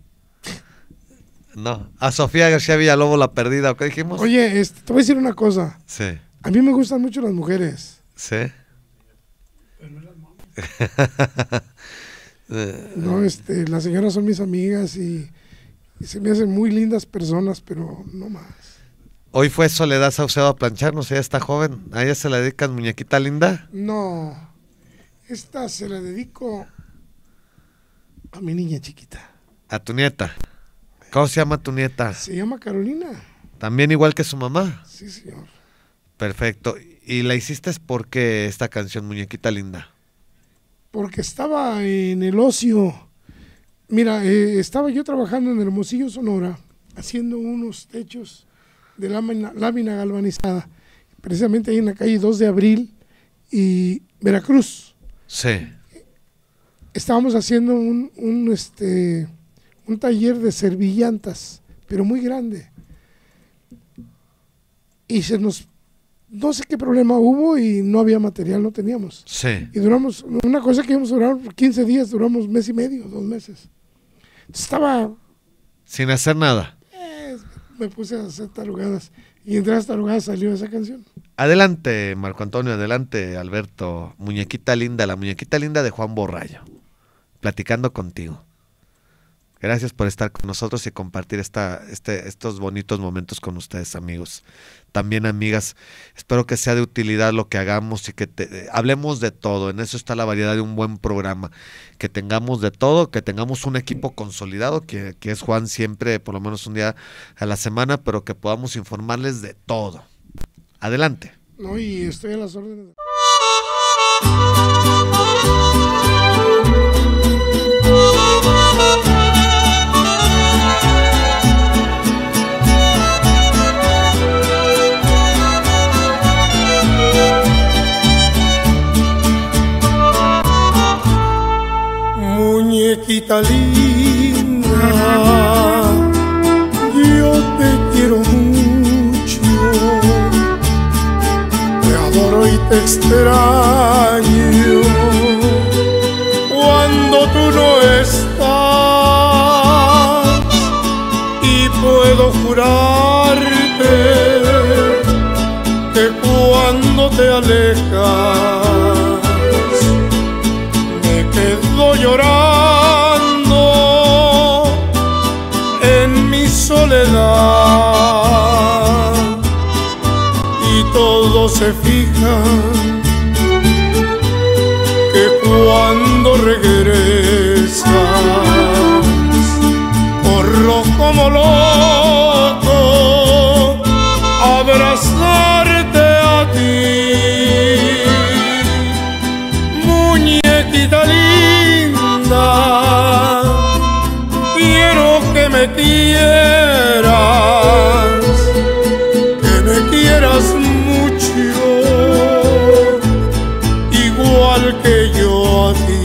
No. ¿A Sofía García Villalobos, la perdida? ¿O qué dijimos? Oye, este, te voy a decir una cosa. Sí. A mí me gustan mucho las mujeres. Sí. Pero no las mamas. Eh, No, este, las señoras son mis amigas y, y se me hacen muy lindas personas, pero no más. Hoy fue Soledad Saucedo a plancharnos, ella está joven. ¿A ella se la dedican muñequita linda? No, esta se la dedico a mi niña chiquita. A tu nieta. ¿Cómo se llama tu nieta? Se llama Carolina. También igual que su mamá. Sí, señor. Perfecto. ¿Y la hiciste por qué esta canción, Muñequita Linda? Porque estaba en el ocio. Mira, eh, estaba yo trabajando en Hermosillo, Sonora, haciendo unos techos de lámina, lámina galvanizada, precisamente ahí en la calle dos de abril y Veracruz. Sí. Estábamos haciendo un, un, este, un taller de servillantas, pero muy grande. Y se nos, no sé qué problema hubo y no había material, no teníamos. Sí. Y duramos, una cosa que íbamos a durar quince días, duramos mes y medio, dos meses. Estaba, Sin hacer nada. eh, me puse a hacer tarugadas y entre las tarugadas salió esa canción. Adelante, Marco Antonio, adelante, Alberto. Muñequita linda, la muñequita linda de Juan Borrayo. Platicando contigo. Gracias por estar con nosotros y compartir esta, este, estos bonitos momentos con ustedes, amigos. También, amigas, espero que sea de utilidad lo que hagamos y que te, hablemos de todo. En eso está la variedad de un buen programa. Que tengamos de todo, que tengamos un equipo consolidado, que, que es Juan siempre, por lo menos un día a la semana, pero que podamos informarles de todo. Adelante. No, y estoy a las órdenes. Muñequita linda, yo te quiero mucho, te adoro y te extraño cuando tú no estás, y puedo jurarte que cuando te alejas me quedo llorando en mi soledad, y todos se fijan que cuando regresas corro como loco a abrazarte a ti. Muñequita linda, quiero que me quieras, que me quieras mucho, igual que yo a ti.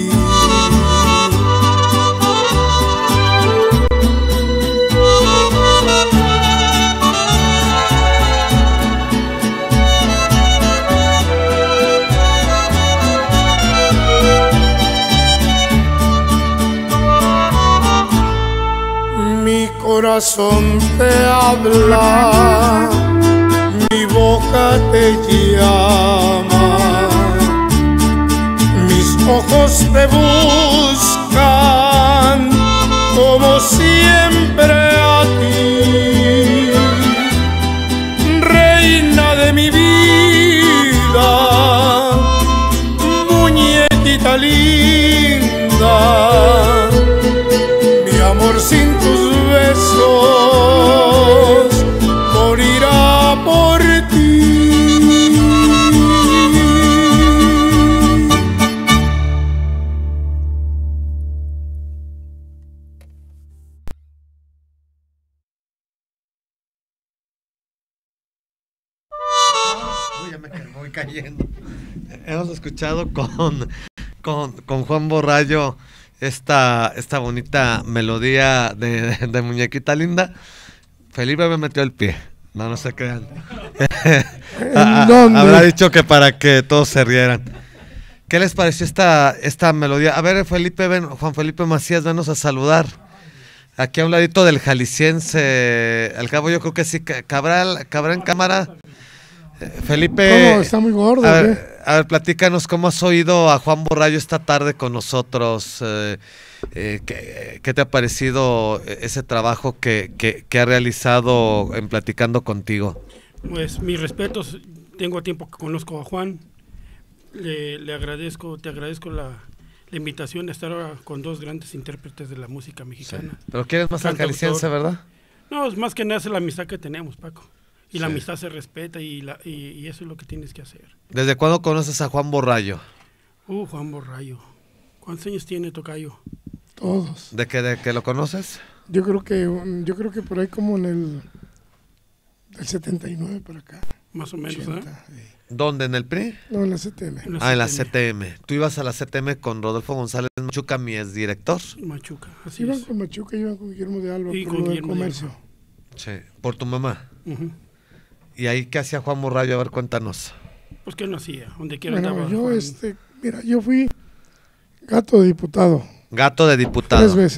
Mi corazón te habla, mi boca te llama, mis ojos te buscan como siempre a ti. Reina de mi vida, muñequita linda, mi amor sin tus besos morirá por ti. Uy, ya me voy cayendo. Hemos escuchado con, con, con Juan Borrayo esta, esta bonita melodía de, de, de Muñequita Linda. Felipe me metió el pie. No, no se crean. Habrá dicho que para que todos se rieran. ¿Qué les pareció esta, esta melodía? A ver, Felipe, ven, Juan Felipe Macías, venos a saludar. Aquí a un ladito del jalisciense. Al cabo yo creo que sí, Cabral, Cabral en cámara. Felipe, ¿Cómo? Está muy gordo. A ver, a ver, platícanos cómo has oído a Juan Borrayo esta tarde con nosotros. Eh, eh, ¿qué, ¿Qué te ha parecido ese trabajo que, que, que ha realizado en Platicando Contigo? Pues mis respetos, tengo tiempo que conozco a Juan, le, le agradezco, te agradezco la, la invitación de estar ahora con dos grandes intérpretes de la música mexicana. Sí. Pero quieres más al jalisciense, ¿verdad? No, es más que nada es la amistad que tenemos, Paco. Y sí. La amistad se respeta y, la, y, y eso es lo que tienes que hacer. ¿Desde cuándo conoces a Juan Borrayo? Uh, Juan Borrayo. ¿Cuántos años tiene, tocayo? Todos. ¿De que, de que lo conoces? Yo creo que yo creo que por ahí como en el del setenta y nueve para acá. Más o menos, ochenta, ¿eh? Sí. ¿Dónde? ¿En el P R I? No, en la C T M. En la Ah, en la C C T T M. Tú ibas a la C T M con Rodolfo González Machuca, mi exdirector. Machuca, así Iban es. con Machuca, iban con Guillermo de Alba Y por con lo del Guillermo de comercio. Alba. Sí, por tu mamá. Uh-huh. ¿Y ahí qué hacía Juan Borrayo? A ver, cuéntanos. Pues que no hacía, donde quiera Bueno, andaba yo Juan. este, mira, yo fui gato de diputado Gato de diputado. tres veces.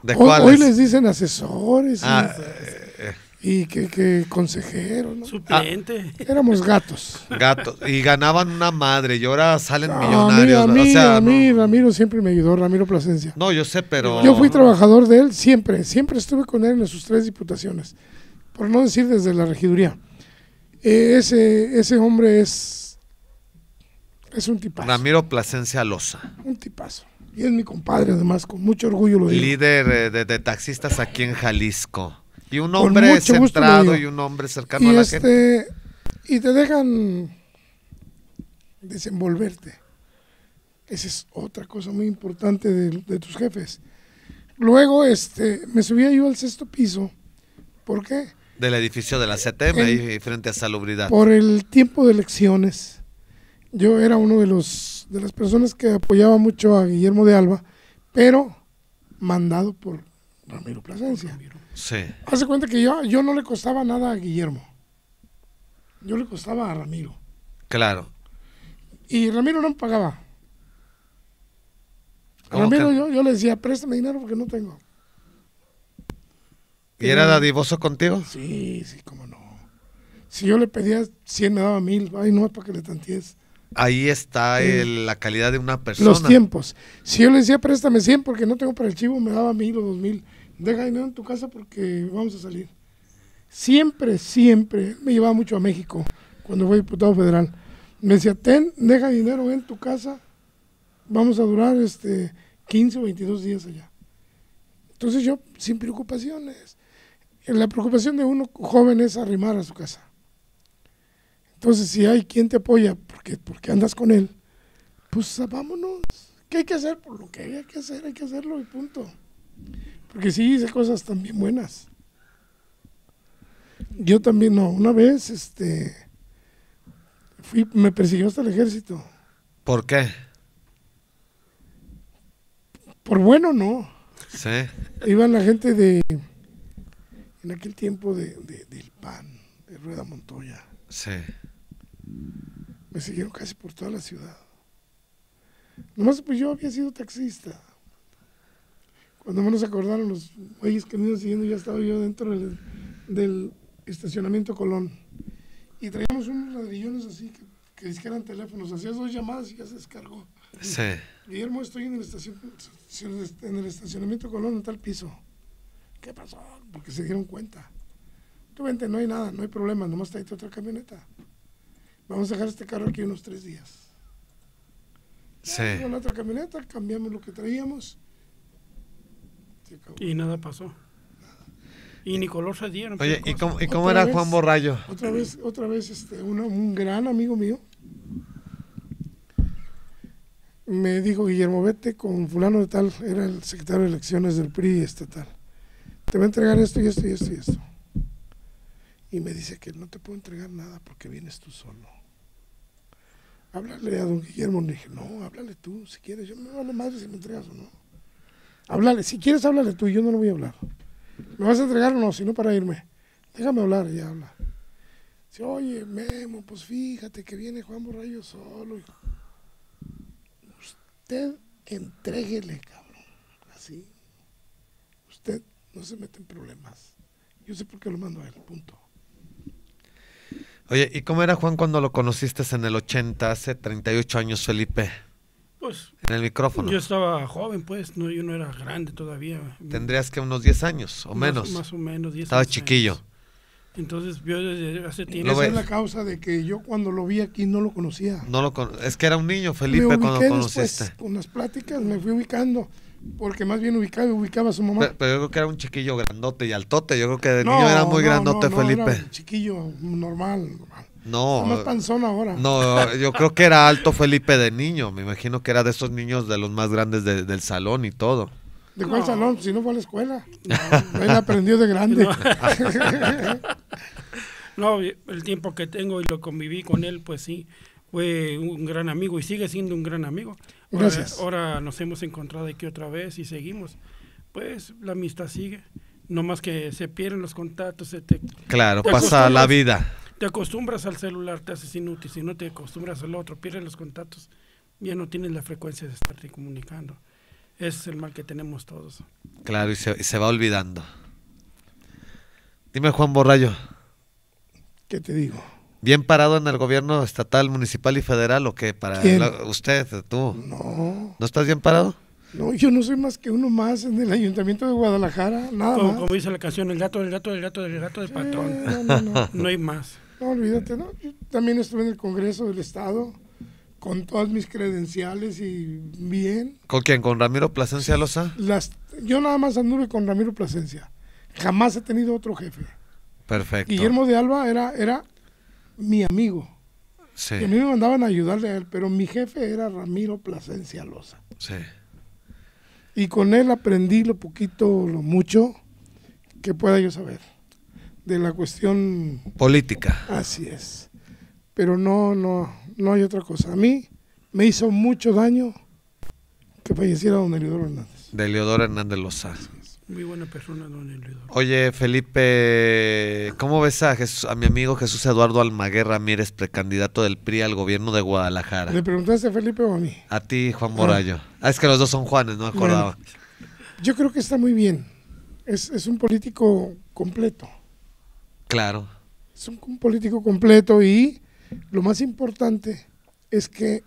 ¿De Hoy, cuáles? hoy les dicen asesores Ah, y, eh, y que, que consejeros, ¿no? Suplente. Éramos gatos. gatos. Y ganaban una madre y ahora salen No, a mí, millonarios. a mí, o sea, a mí no, Ramiro siempre me ayudó, Ramiro Plasencia. no, yo sé, pero... Yo fui trabajador de él siempre, siempre estuve con él en sus tres diputaciones, por no decir desde la regiduría. Eh, ese, ese hombre es, es un tipazo. Ramiro Plasencia Loza, Un tipazo. Y es mi compadre, además, con mucho orgullo lo digo. líder eh, de, de taxistas aquí en Jalisco. Y un Con hombre mucho gusto lo centrado digo. y un hombre cercano Y, a la gente. este, y te dejan desenvolverte. Esa es otra cosa muy importante de, de tus jefes. Luego este, me subía yo al sexto piso. ¿Por qué? Del edificio de la C T M, En- ahí frente a Salubridad. Por el tiempo de elecciones. Yo era uno de los de las personas que apoyaba mucho a Guillermo de Alba, pero mandado por Ramiro Plasencia. Sí, Hace cuenta que yo, yo no le costaba nada a Guillermo. Yo le costaba a Ramiro. claro. Y Ramiro no me pagaba. ¿Cómo Ramiro, que? yo, yo le decía, préstame dinero porque no tengo. ¿Y era dadivoso contigo? Sí, sí, cómo no. Si yo le pedía cien, me daba mil. Ay, no, es para que le tantees. Ahí está Sí. el- la calidad de una persona. Los tiempos. Si yo le decía, préstame cien porque no tengo para el chivo, me daba mil o dos mil. Deja dinero en tu casa porque vamos a salir. Siempre, siempre, me llevaba mucho a México cuando fui diputado federal. Me decía, ten, deja dinero en tu casa, vamos a durar este quince o veintidós días allá. Entonces yo, sin preocupaciones. La preocupación de uno joven es arrimar a su casa. Entonces, si hay quien te apoya porque, porque andas con él, pues vámonos. ¿Qué hay que hacer? Por lo que hay que hacer, hay que hacerlo y punto. Porque sí hice cosas también buenas. Yo también, no, una vez, este, fui, me persiguió hasta el ejército. ¿Por qué? Por bueno, no. Sí. Iban la gente de, en aquel tiempo de, de- del P A N, de Rueda Montoya. Sí. Me siguieron casi por toda la ciudad. Nomás pues yo había sido taxista. Cuando menos se acordaron los güeyes que me iban siguiendo, ya estaba yo dentro del, del estacionamiento Colón. Y traíamos unos ladrillones así que, que es que eran teléfonos. Hacías dos llamadas y ya se descargó. Sí. Guillermo, estoy en el, estacion- en el estacionamiento Colón, en tal piso. ¿Qué pasó? Porque se dieron cuenta. Tú vente, no hay nada, no hay problema, nomás tráete otra camioneta. Vamos a dejar este carro aquí unos tres días. Sí. Con la otra camioneta, cambiamos lo que traíamos. Se acabó. Y nada pasó. Y ni color se dieron. Oye, qué ¿y cosa. cómo, y cómo Otra era vez. Juan Borrayo? Otra vez, otra vez, este, una- un gran amigo mío me dijo, Guillermo, vete con fulano de tal, era el secretario de elecciones del P R I estatal. Te va a entregar esto y esto y esto y esto. Y me dice que no te puedo entregar nada porque vienes tú solo. Háblale a don Guillermo. Le dije, no, háblale tú, si quieres. Yo me vale madre si me entregas o no. Háblale, si quieres, háblale tú, yo no lo voy a hablar. ¿Me vas a entregar o no? Si no, para irme. Déjame hablar, ya habla. Dice, oye, Memo, pues fíjate que viene Juan Borrayo solo. Usted entréguele, cabrón. Así. Usted no se mete en problemas. Yo sé por qué lo mando a él, punto. Oye, ¿y cómo era Juan cuando lo conociste en el ochenta, hace treinta y ocho años, Felipe? Pues En el micrófono. yo estaba joven, pues, no, yo no era grande todavía. Tendrías que unos diez años o Más- menos. Más o menos. diez, Estaba once chiquillo. años. Entonces, yo desde hace Y tiempo. Lo esa ve- es la causa de que yo cuando lo vi aquí no lo conocía. No lo con- Es que era un niño, Felipe, me cuando ubiqué lo después, conociste. con las pláticas me fui ubicando, porque más bien ubicaba, ubicaba a su mamá. Pero, pero yo creo que era un chiquillo grandote y altote. Yo creo que de No, niño era muy no, grandote, no, no, Felipe. era chiquillo, normal. normal. No, Está más panzón ahora. no, yo creo que era alto Felipe de niño. Me imagino que era de esos niños de los más grandes de- del salón y todo. ¿De cuál No. salón? Si no fue a la escuela. Él aprendió de grande. No, el tiempo que tengo y lo conviví con él, pues sí, fue un gran amigo y sigue siendo un gran amigo. Ahora, Gracias. ahora nos hemos encontrado aquí otra vez y seguimos. Pues la amistad sigue. No más que se pierden los contactos, se te, Claro, Te pasa la acostumbras. vida. te acostumbras al celular, te haces inútil. Si no te acostumbras al otro, pierdes los contactos, ya no tienes la frecuencia de estarte comunicando. es el mal que tenemos todos. Claro, y se, y se va olvidando. Dime, Juan Borrayo. ¿Qué te digo? ¿Bien parado en el gobierno estatal, municipal y federal o qué? Para la, usted, tú. No. ¿No estás bien parado? No, yo no soy más que uno más en el Ayuntamiento de Guadalajara, nada Como, más. como dice la canción, el gato, el gato, el gato, el gato de patrón. Eh, no, no, no. No hay más. No, olvídate, ¿no? Yo también estuve en el Congreso del Estado con todas mis credenciales y bien. ¿Con quién? ¿Con Ramiro Plasencia Loza? Las, yo nada más anduve con Ramiro Plasencia. Jamás he tenido otro jefe. Perfecto. Guillermo de Alba era, era mi amigo. Sí. Y a mí me mandaban a ayudarle a él, pero mi jefe era Ramiro Plasencia Loza. Sí. Y con él aprendí lo poquito, lo mucho que pueda yo saber de la cuestión política. Así es. Pero no, no, no hay otra cosa. A mí me hizo mucho daño que falleciera don Eliodoro Hernández. De Eliodoro Hernández Loza. Muy buena persona, don Eliodoro. Oye, Felipe, ¿cómo ves a, Jesús, a mi amigo Jesús Eduardo Almaguer Ramírez, precandidato del P R I al gobierno de Guadalajara? ¿Le preguntaste a Felipe o a mí? A ti, Juan Borrayo. Ah, ah es que los dos son Juanes, no me acordaba. Bueno, yo creo que está muy bien. Es, es un político completo. Claro. Es un, un político completo y lo más importante es que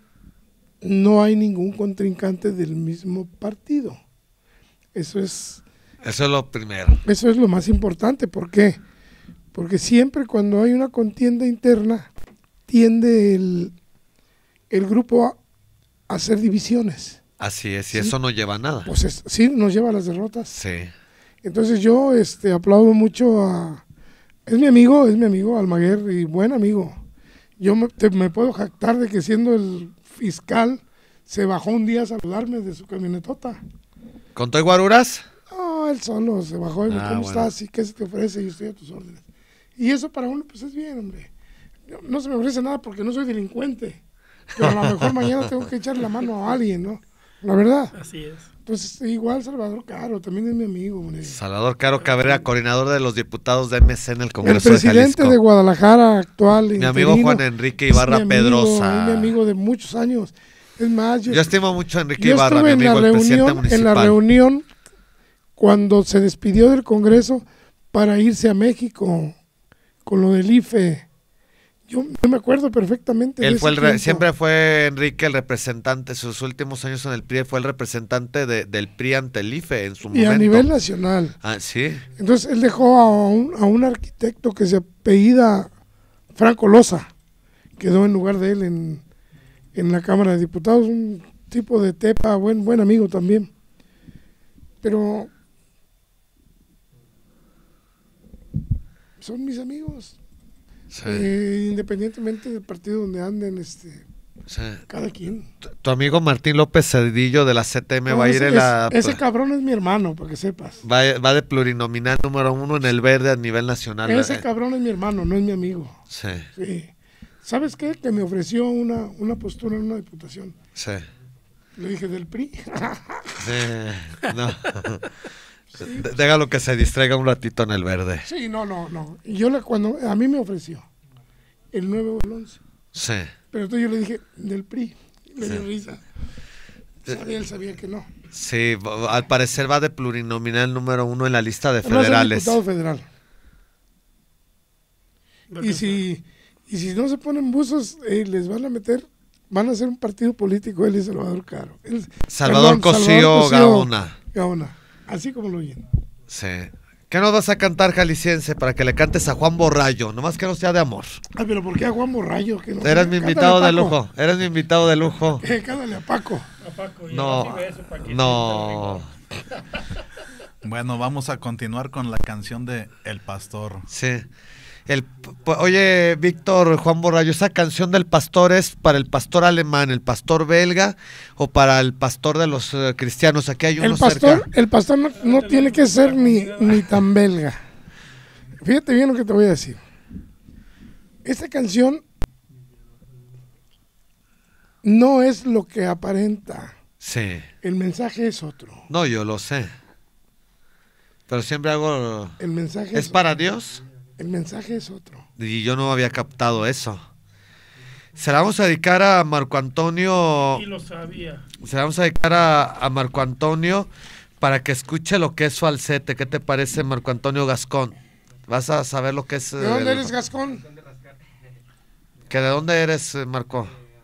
no hay ningún contrincante del mismo partido. Eso es... Eso es lo primero. Eso es lo más importante. ¿Por qué? Porque siempre cuando hay una contienda interna, tiende el, el grupo a, a hacer divisiones. Así es, y ¿Sí? eso no lleva a nada. Pues es, sí, nos lleva a las derrotas. Sí. Entonces yo este, aplaudo mucho a... Es mi amigo, es mi amigo Almaguer y buen amigo. Yo me, te, me puedo jactar de que siendo el fiscal se bajó un día a saludarme de su camionetota. ¿Con todo y guaruras? No, él solo se bajó y me Ah, ¿cómo bueno. estás? ¿Y qué se te ofrece? Y estoy a tus órdenes. Y eso para uno pues es bien, hombre. No, no se me ofrece nada porque no soy delincuente. Pero a lo mejor mañana tengo que echarle la mano a alguien, ¿no? La verdad. Así es. Entonces igual Salvador Caro, también es mi amigo, hombre. Salvador Caro Cabrera, coordinador de los diputados de M C en el El Congreso de presidente Jalisco. de Guadalajara actual. Mi amigo interino, Juan Enrique Ibarra es mi amigo, Pedrosa. Es mi amigo de muchos años. Es más, yo, Yo estimo mucho a Enrique yo Ibarra, estuve mi en amigo, la el presidente reunión, municipal. en la reunión cuando se despidió del Congreso para irse a México con lo del I F E. Yo, yo me acuerdo perfectamente. Él de fue el ese re- tiempo. siempre fue Enrique el representante, sus últimos años en el P R I fue el representante de, del P R I ante el I F E en su Y momento. a nivel nacional. Ah, sí. Entonces él dejó a un, a un arquitecto que se apellida Franco Loza. Quedó en lugar de él en, en la Cámara de Diputados, un tipo de tepa, buen, buen amigo también. Pero son mis amigos. Sí, Eh, independientemente del partido donde anden, este, sí. cada quien. Tu, tu amigo Martín López Cedillo de la C T M No, va a ir ese, en la... es- ese cabrón es mi hermano, para que sepas. Va, va de plurinominal número uno en el verde a nivel nacional. Ese Eh, cabrón es mi hermano, no es mi amigo. Sí, Sí. ¿Sabes qué? Que me ofreció una, una postura en una diputación. sí. Le dije, ¿del P R I? Sí, no. D- Déjalo que se distraiga un ratito en el verde. Sí, no, no, no. Y yo le, cuando a mí me ofreció el nueve o el once. Sí. Pero entonces yo le dije, del P R I. Le dio Sí. risa. Sabía, él sabía que no. Sí, va- al parecer va de plurinominal número uno en la lista de Él va a ser federales. diputado federal. Y si, y si no se ponen buzos, eh, les van a meter, van a hacer un partido político, él y Salvador Caro. Él- Salvador perdón, Cosío Gaona. Gaona. Así como lo oyen. Sí. ¿Qué nos vas a cantar, jalisciense, para que le cantes a Juan Borrayo? Nomás que no sea de amor. Ay, pero ¿por qué a Juan Borrayo? Que no Eres mi Cántale invitado a de Paco. lujo. Eres mi invitado de lujo. Eh, cántale a Paco. A Paco, y No, así ve eso para que no. sienta el rigor. Bueno, vamos a continuar con la canción de El Pastor. Sí. El, p- oye, Víctor, Juan Borrayo, ¿esa canción del pastor es para el pastor alemán, el pastor belga o para el pastor de los eh, cristianos? Aquí hay uno El pastor, cerca. el pastor no, no tiene que ser ni, ni tan belga. Fíjate bien lo que te voy a decir. Esta canción no es lo que aparenta. Sí. El mensaje es otro. No, yo lo sé. Pero siempre hago... El mensaje ¿Es es para Dios? El mensaje es otro. Y yo no había captado eso. Se la vamos a dedicar a Marco Antonio. Y lo sabía. Se la vamos a dedicar a, a Marco Antonio para que escuche lo que es falsete. ¿Qué te parece, Marco Antonio Gascón? Vas a saber lo que es... ¿De dónde el... eres, Gascón? ¿Que de dónde eres, Marco?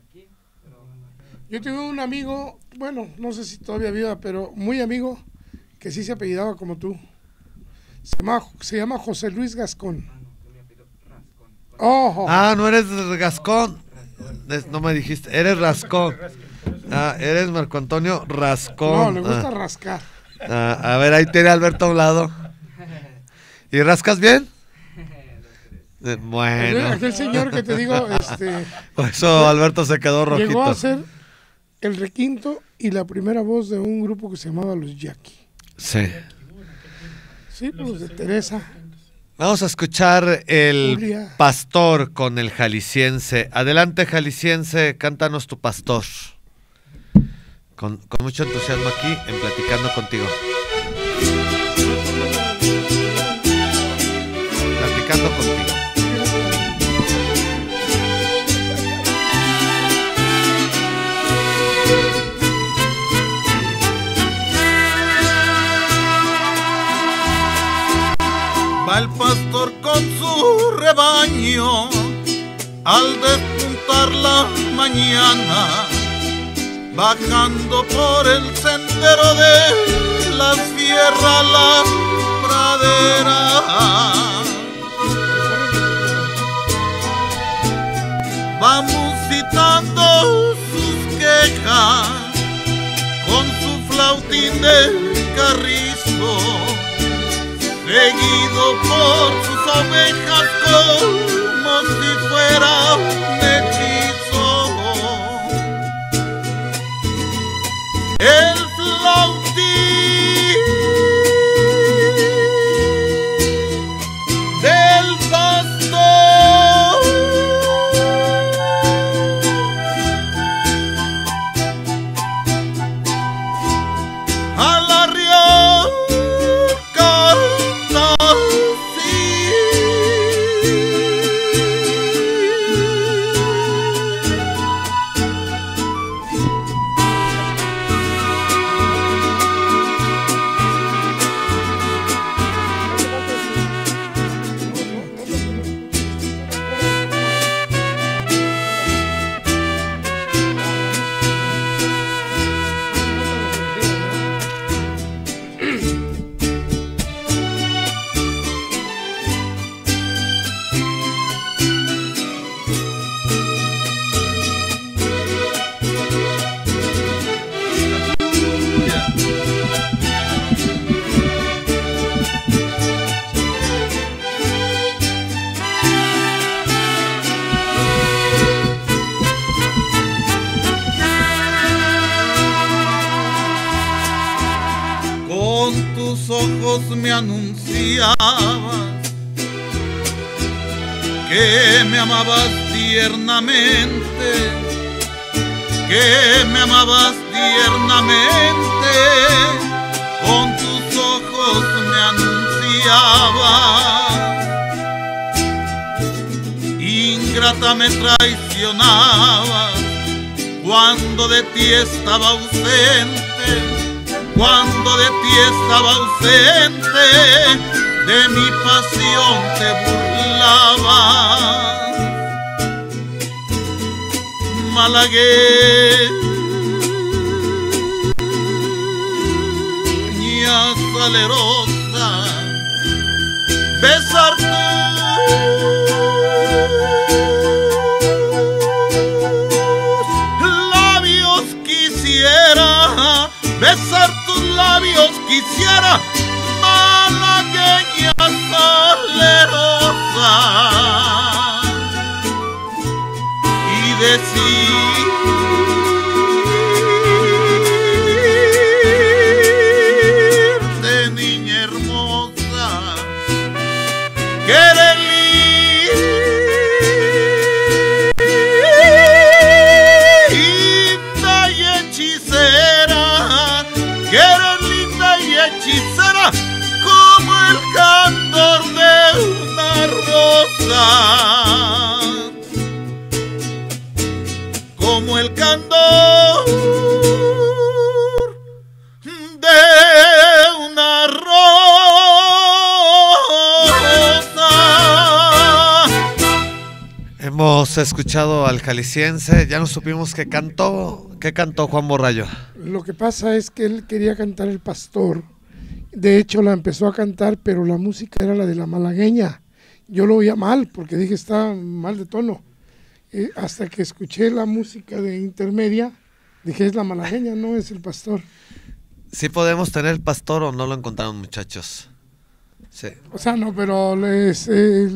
Yo tuve un amigo, bueno, no sé si todavía viva, pero muy amigo, que sí se apellidaba como tú. Se llama, se llama José Luis Gascón. Oh, oh. Ah, no eres Gascón. No me dijiste, eres Rascón. Ah, eres Marco Antonio Rascón. No, le gusta ah. rascar. Ah, a ver, ahí tiene Alberto a un lado. ¿Y rascas bien? Eh, Bueno. Aquel señor que te digo, este, Por eso Alberto se quedó rojito. llegó a ser el requinto y la primera voz de un grupo que se llamaba Los Jackie. Sí. Sí, los de Teresa. Vamos a escuchar el Julia. Pastor con el Jalisciense. Adelante, Jalisciense, cántanos tu Pastor. Con, con mucho entusiasmo aquí en Platicando Contigo. Platicando Contigo. Va el pastor con su rebaño al despuntar la mañana, bajando por el sendero de la sierra a la pradera. Va musitando sus quejas con su flautín de carrizo, seguido por sus ovejas como si fuera un hechizo. El flautín del pastor al arriar canta así. Con tus ojos me anunciabas que me amabas tiernamente, que me amabas tiernamente. Con tus ojos me anunciabas. Ingrata me traicionabas cuando de ti estaba ausente, cuando de ti estaba ausente, de mi pasión te burlabas. Malagueña salerosa, besar tus labios quisiera, besar tus labios quisiera, malagueña salerosa, y decirte, niña hermosa, que eres linda y hechicera, que eres linda y hechicera como el candor de una rosa. hemos escuchado al jalisciense, ya no supimos qué cantó, qué cantó Juan Borrayo. Lo que pasa es que él quería cantar El Pastor. De hecho, la empezó a cantar, pero la música era la de la malagueña. Yo lo oía mal, porque dije, está mal de tono. Eh, hasta que escuché la música de intermedia, dije, es la malagueña, no es El Pastor. ¿Sí podemos tener El Pastor o no lo encontraron, muchachos? Sí. O sea, no, pero les, eh,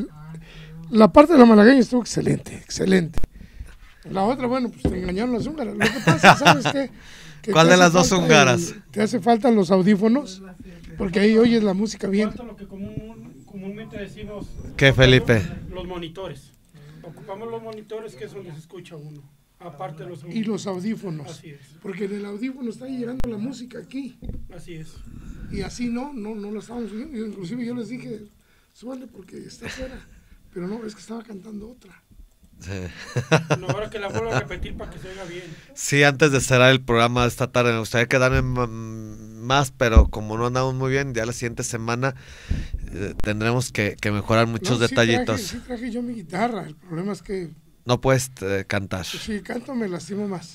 la parte de la malagueña estuvo excelente, excelente. La otra, bueno, pues te engañaron las húngaras. Lo que pasa, ¿sabes qué? Que ¿Cuál de las dos húngaras? El, te hace falta los audífonos, porque ahí oyes la música bien. Falta lo que común, comúnmente decimos... ¿Qué, Felipe? Los monitores. Ocupamos los monitores, que es donde se escucha uno. Aparte de los y los audífonos. Así es. Porque en el audífono está llegando la música aquí. Así es. Y así no, no, no lo estábamos oyendo. Inclusive yo les dije, súbale porque está fuera. Pero no, es que estaba cantando otra. Sí. No, ahora que la vuelvo a repetir para que se oiga bien. Sí, antes de cerrar el programa de esta tarde, me gustaría quedarme más, pero como no andamos muy bien, ya la siguiente semana eh, tendremos que, que mejorar muchos no, sí detallitos. Traje, sí traje yo mi guitarra, el problema es que... No puedes eh, cantar. Si canto me lastimo más.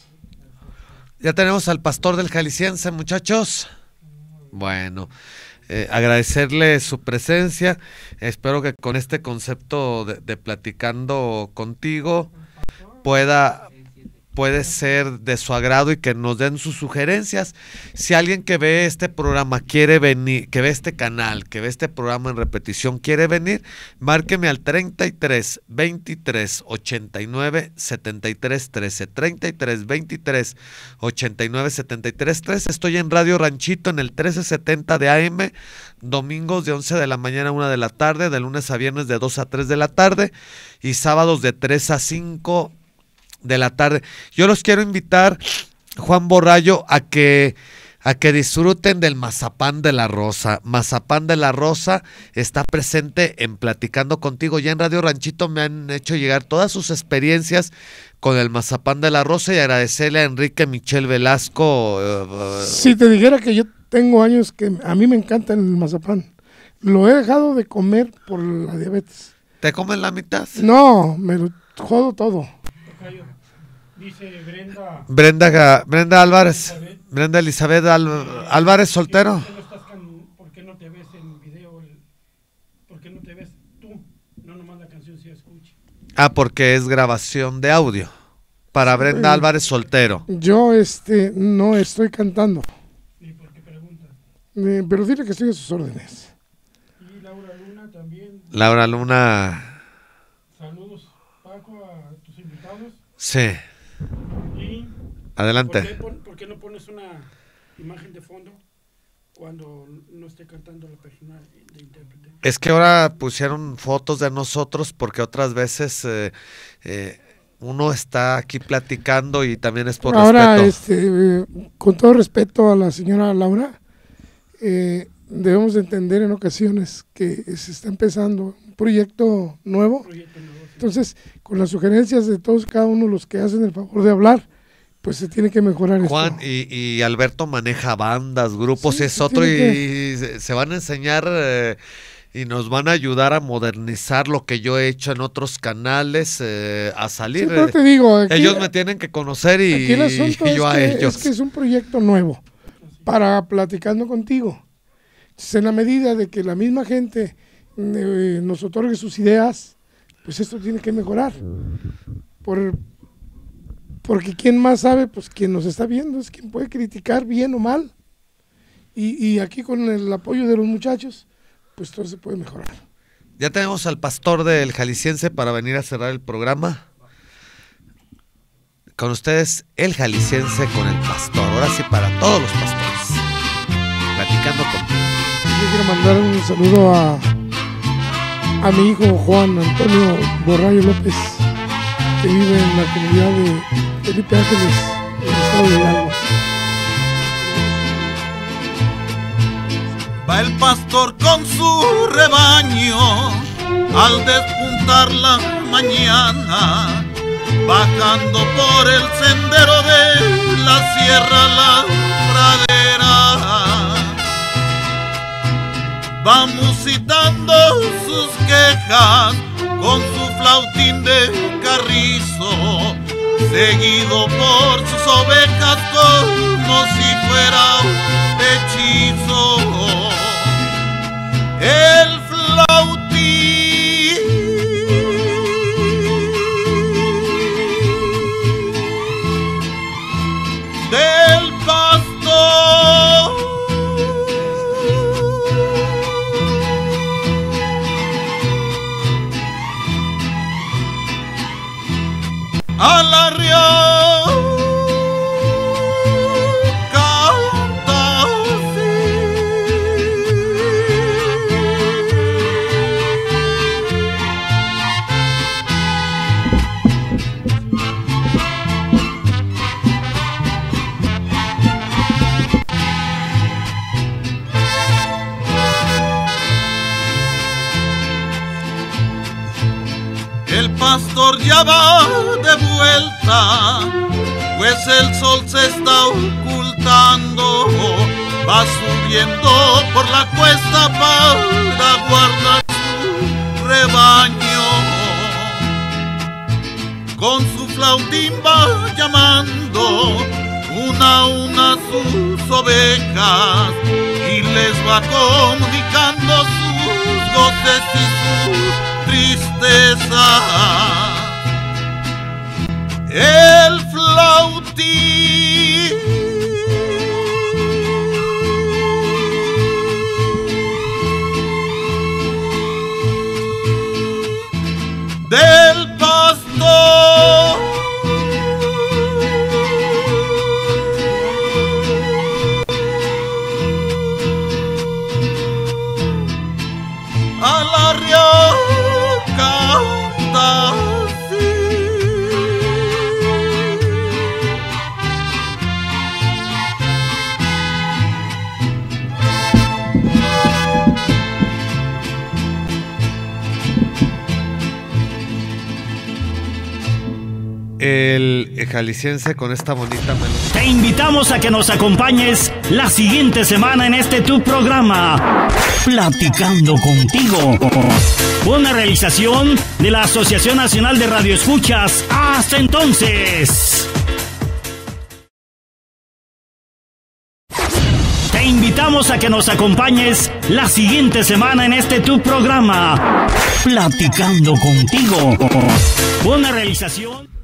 Ya tenemos al pastor del jalisciense, muchachos. Bueno, eh, agradecerle su presencia. Espero que con este concepto de, de platicando contigo pueda, puede ser de su agrado y que nos den sus sugerencias. Si alguien que ve este programa quiere venir, que ve este canal, que ve este programa en repetición, quiere venir, márqueme al treinta y tres, veintitrés, ochenta y nueve, setenta y tres, trece, treinta y tres, veintitrés, ochenta y nueve, setenta y tres, trece. Estoy en Radio Ranchito en el trece setenta de A M, domingos de once de la mañana a una de la tarde, de lunes a viernes de dos a tres de la tarde y sábados de tres a cinco de la tarde. Yo los quiero invitar, Juan Borrayo, a que a que disfruten del mazapán de la Rosa. Mazapán de la Rosa está presente en Platicando Contigo. Ya en Radio Ranchito me han hecho llegar todas sus experiencias con el mazapán de la Rosa y agradecerle a Enrique Michel Velasco. Uh, si te dijera que yo tengo años que a mí me encanta el mazapán, lo he dejado de comer por la diabetes. ¿Te comen la mitad? No, me lo jodo todo. Dice Brenda. Brenda, Brenda Álvarez. Elizabeth. Brenda Elizabeth Al, eh, Álvarez, soltero. ¿Por qué, no estás can, ¿Por qué no te ves en video? El, ¿Por qué no te ves tú? No nomás la canción se escucha. Ah, porque es grabación de audio. Para Brenda eh, Álvarez, soltero. Yo este no estoy cantando. ¿Y por qué preguntas? Eh, pero dile que estoy a sus órdenes. Y Laura Luna también. Laura Luna. Saludos, Paco, a tus invitados. Sí. Y adelante. ¿por qué, pon, ¿Por qué no pones una imagen de fondo cuando no esté cantando la persona de intérprete? Es que ahora pusieron fotos de nosotros porque otras veces eh, eh, uno está aquí platicando y también es por ahora, respeto. Este, eh, con todo respeto a la señora Laura, eh, debemos de entender en ocasiones que se está empezando un proyecto nuevo. Un proyecto nuevo. Entonces, con las sugerencias de todos, cada uno de los que hacen el favor de hablar, pues se tiene que mejorar Juan, esto. Y, y Alberto maneja bandas, grupos, sí, es otro, y, que... y se van a enseñar eh, y nos van a ayudar a modernizar lo que yo he hecho en otros canales, eh, a salir. Sí, pero te digo, aquí, ellos me tienen que conocer y, aquí el asunto y yo es a que, ellos. Es que es un proyecto nuevo para Platicando Contigo. Entonces, en la medida de que la misma gente eh, nos otorgue sus ideas, pues esto tiene que mejorar. Por, porque quien más sabe, pues quien nos está viendo es quien puede criticar bien o mal. Y, y aquí con el apoyo de los muchachos, pues todo se puede mejorar. Ya tenemos al pastor del jalisciense para venir a cerrar el programa. Con ustedes, el jalisciense con el pastor. Ahora sí, para todos los pastores. Platicando contigo. Yo quiero mandar un saludo a... a mi hijo Juan Antonio Borrayo López, que vive en la comunidad de Felipe Ángeles, en el estado de Hidalgo. Va el pastor con su rebaño al despuntar la mañana, bajando por el sendero de la sierra la pradera. Va musitando sus quejas con su flautín de carrizo, seguido por sus ovejas como si fuera un hechizo. El flautín del pastor a la real canta así. El pastor ya va de vuelta, pues el sol se está ocultando, va subiendo por la cuesta para guardar su rebaño. Con su flautín va llamando una a una sus ovejas y les va comunicando sus goces y sus tristeza. El flautín del pastor a la real canta así. El jalisciense con esta bonita melodía. Te invitamos a que nos acompañes la siguiente semana en este tu programa, Platicando Contigo. Una realización de la Asociación Nacional de Radioescuchas. Hasta entonces. Te invitamos a que nos acompañes la siguiente semana en este tu programa, Platicando Contigo. Una realización...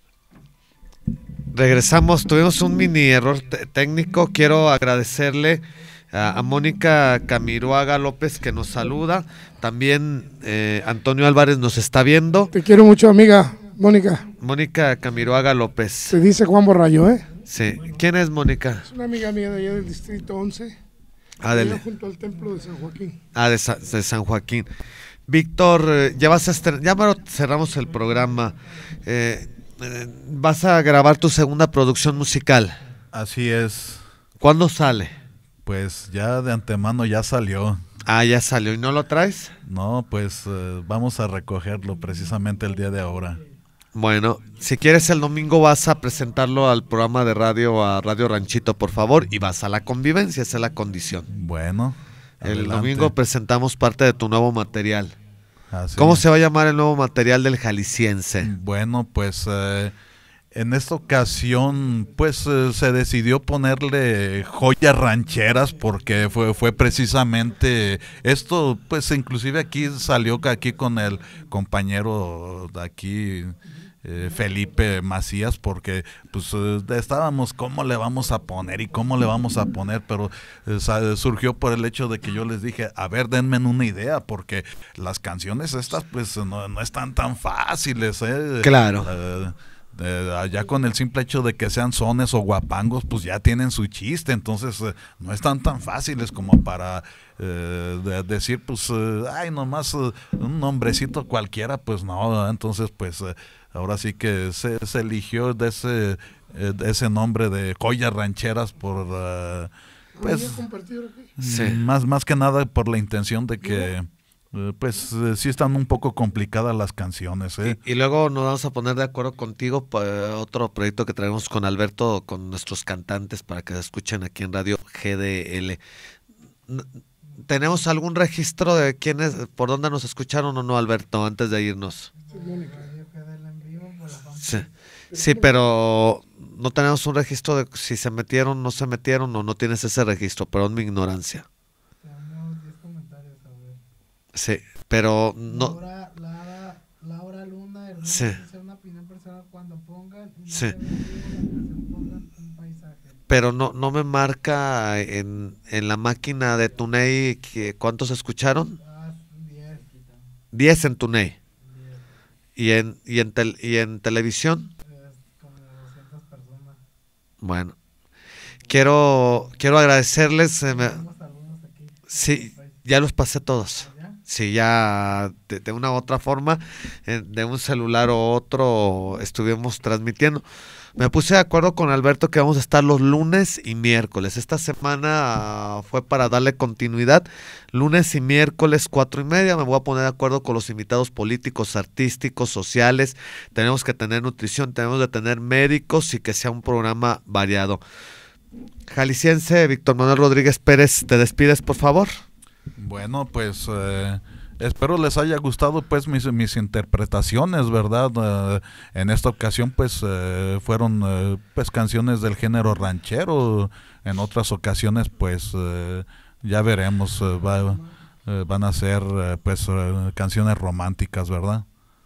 Regresamos, tuvimos un mini error t- técnico. Quiero agradecerle a, a Mónica Camiroaga López que nos saluda. También eh, Antonio Álvarez nos está viendo. Te quiero mucho, amiga Mónica. Mónica Camiroaga López. Se dice Juan Borrayo, ¿eh? Sí. ¿Quién es Mónica? Es una amiga mía de allá del distrito once. Ah, de, Allá junto al templo de San Joaquín. ah, de, Sa- de San Joaquín. Víctor, eh, ya vas a estren- ya mero cerramos el programa. Eh, eh, vas a grabar tu segunda producción musical. Así es. ¿Cuándo sale? Pues ya de antemano ya salió. Ah, ya salió. ¿Y no lo traes? No, pues eh, vamos a recogerlo precisamente el día de ahora. Bueno, si quieres el domingo vas a presentarlo al programa de radio, a Radio Ranchito, por favor, y vas a la convivencia, esa es la condición. Bueno, El adelante. domingo presentamos parte de tu nuevo material. Así. ¿Cómo se va a llamar el nuevo material del jalisciense? Bueno, pues eh, en esta ocasión pues eh, se decidió ponerle joyas rancheras porque fue fue precisamente esto, pues inclusive aquí salió aquí con el compañero de aquí eh, Felipe Macías, porque pues eh, estábamos cómo le vamos a poner y cómo le vamos a poner, pero eh, sa- surgió por el hecho de que yo les dije, a ver, denme una idea, porque las canciones estas pues no, no están tan fáciles, ¿eh? Claro. Eh, eh, ya con el simple hecho de que sean sones o guapangos, pues ya tienen su chiste, entonces eh, no están tan fáciles como para eh, de, decir, pues, eh, ay, nomás eh, un nombrecito cualquiera, pues no, entonces pues eh, ahora sí que se, se eligió de ese, eh, de ese nombre de joyas rancheras por, uh, pues, Sí. más, más que nada por la intención de que... Eh, pues eh, sí están un poco complicadas las canciones, ¿eh? Y, y luego nos vamos a poner de acuerdo contigo para otro proyecto que traemos con Alberto, con nuestros cantantes, para que escuchen aquí en Radio G D L. N- ¿Tenemos algún registro de quiénes, por dónde nos escucharon o no, Alberto, antes de irnos? Sí, sí, pero no tenemos un registro de si se metieron, no se metieron o no tienes ese registro, perdón mi ignorancia. Tenemos diez comentarios, a ver. Sí, pero no... Laura, Laura, Laura Luna, hermano, Sí. hacer una opinión personal cuando pongan, y no Sí. se ve bien la canción, pongan un paisaje. Pero no, no me marca en, en la máquina de Tunei que, ¿cuántos escucharon? Ah, diez. diez en Tunei. ¿Y en, y, en tel- y en televisión? Es como doscientas personas. Bueno, quiero, quiero agradecerles. eh, me- Tenemos algunos aquí. sí, ya los pasé todos. ¿Ya? Sí, ya de, de una u otra forma, eh, de un celular o otro, estuvimos transmitiendo. Me puse de acuerdo con Alberto que vamos a estar los lunes y miércoles. Esta semana ah, fue para darle continuidad. Lunes y miércoles, cuatro y media. Me voy a poner de acuerdo con los invitados políticos, artísticos, sociales. Tenemos que tener nutrición, tenemos que tener médicos y que sea un programa variado. Jalisciense, Víctor Manuel Rodríguez Pérez, ¿te despides, por favor? Bueno, pues eh, espero les haya gustado pues mis, mis interpretaciones, ¿verdad? Eh, en esta ocasión pues eh, fueron eh, pues canciones del género ranchero. En otras ocasiones pues eh, ya veremos, eh, va, eh, van a ser eh, pues eh, canciones románticas, ¿verdad?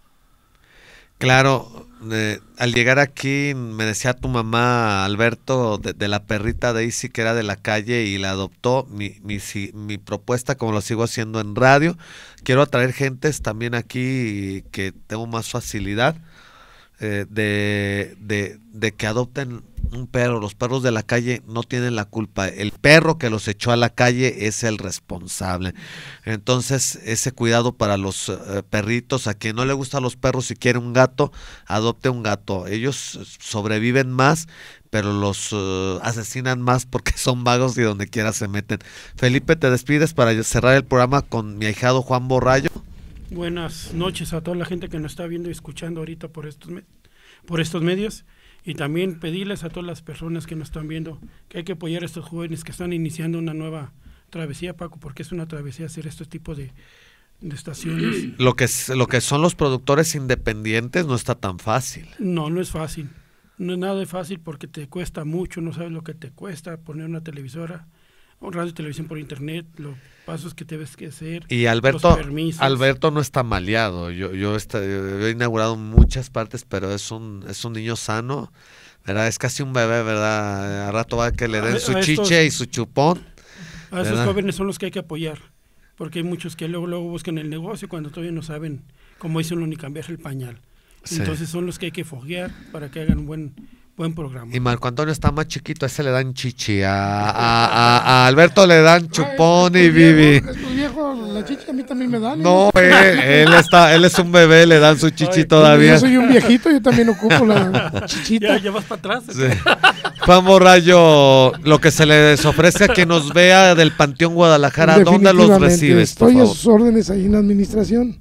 Claro, eh, al llegar aquí me decía tu mamá, Alberto, de, de la perrita Daisy que era de la calle y la adoptó. Mi, mi, si- mi propuesta, como lo sigo haciendo en radio, quiero atraer gentes también aquí que tengo más facilidad eh, de, de, de que adopten un perro. Los perros de la calle no tienen la culpa. El perro que los echó a la calle es el responsable. Entonces, ese cuidado para los eh, perritos. A quien no le gustan los perros, si quiere un gato, adopte un gato. Ellos eh, sobreviven más, pero los eh, asesinan más porque son vagos y donde quiera se meten. Felipe, te despides para cerrar el programa con mi ahijado Juan Borrayo. Buenas noches a toda la gente que nos está viendo y escuchando ahorita por estos me- por estos medios, y también pedirles a todas las personas que nos están viendo que hay que apoyar a estos jóvenes que están iniciando una nueva travesía, Paco, porque es una travesía hacer este tipo de, de estaciones. Lo que, es- lo que son los productores independientes no está tan fácil. No, no es fácil, no es nada de fácil porque te cuesta mucho, no sabes lo que te cuesta poner una televisora, o radio y televisión por internet, los pasos que debes que hacer, Y Alberto, los permisos. Alberto no está maleado. Yo, yo, está- yo he inaugurado muchas partes, pero es un, es un niño sano, ¿verdad? Es casi un bebé, ¿verdad? A rato va a que le den A- su a estos- chiche y su chupón. A esos ¿verdad? jóvenes son los que hay que apoyar, porque hay muchos que luego luego buscan el negocio cuando todavía no saben, como dice uno, ni cambiar el pañal. Sí. Entonces son los que hay que foguear para que hagan un buen, buen programa. Y Marco Antonio está más chiquito, a ese le dan chichi. A, a, a- a Alberto le dan chupón y bibi. Estos viejos, la chicha a mí también me dan. No, él, él está, él es un bebé, le dan su chichi Ay, todavía. Yo soy un viejito, yo también ocupo la chichita. Ya, ya vas para atrás. Sí. Juan Borrayo, lo que se les ofrece a quien nos vea del Panteón Guadalajara, ¿dónde los Definitivamente, recibes, por Estoy a favor? sus órdenes ahí en la administración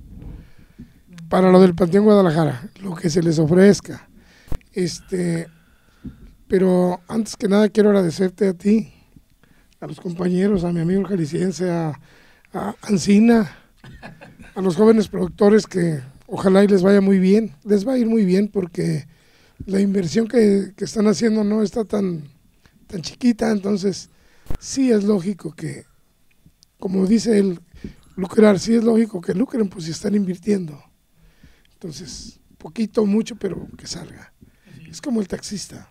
para lo del Panteón Guadalajara, lo que se les ofrezca. Este, pero antes que nada quiero agradecerte a ti, a los compañeros, a mi amigo jalisciense, a, a Ancina, a los jóvenes productores que ojalá y les vaya muy bien. Les va a ir muy bien porque la inversión que, que están haciendo no está tan, tan chiquita, entonces sí es lógico que, como dice él, lucrar, sí es lógico que lucren, pues si están invirtiendo. Entonces, poquito, mucho, pero que salga. Es como el taxista.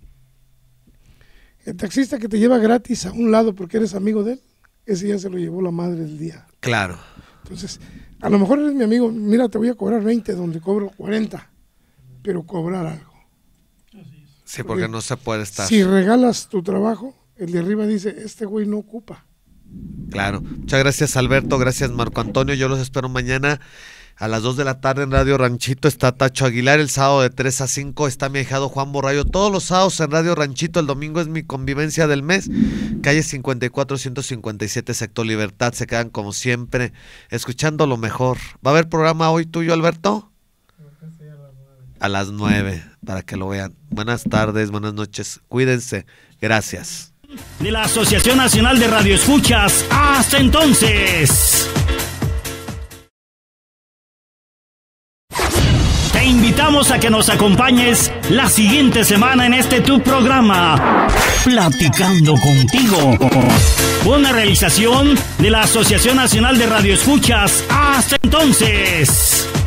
El taxista que te lleva gratis a un lado porque eres amigo de él, ese ya se lo llevó la madre del día. Claro. Entonces, a lo mejor eres mi amigo, mira, te voy a cobrar veinte donde cobro cuarenta, pero cobrar algo. Sí, porque no se puede estar. Si regalas tu trabajo, el de arriba dice, este güey no ocupa. Claro. Muchas gracias, Alberto. Gracias, Marco Antonio. Yo los espero mañana a las dos de la tarde en Radio Ranchito. Está Tacho Aguilar. El sábado de tres a cinco está mi ahijado Juan Borrayo. Todos los sábados en Radio Ranchito. El domingo es mi convivencia del mes. Calle cincuenta y cuatro, ciento cincuenta y siete, Sector Libertad. Se quedan como siempre escuchando lo mejor. ¿Va a haber programa hoy tuyo, Alberto? A las nueve, para que lo vean. Buenas tardes, buenas noches. Cuídense. Gracias. De la Asociación Nacional de Radioescuchas. Hasta entonces. Te invitamos a que nos acompañes la siguiente semana en este tu programa, Platicando Contigo. Una realización de la Asociación Nacional de Radioescuchas. Hasta entonces.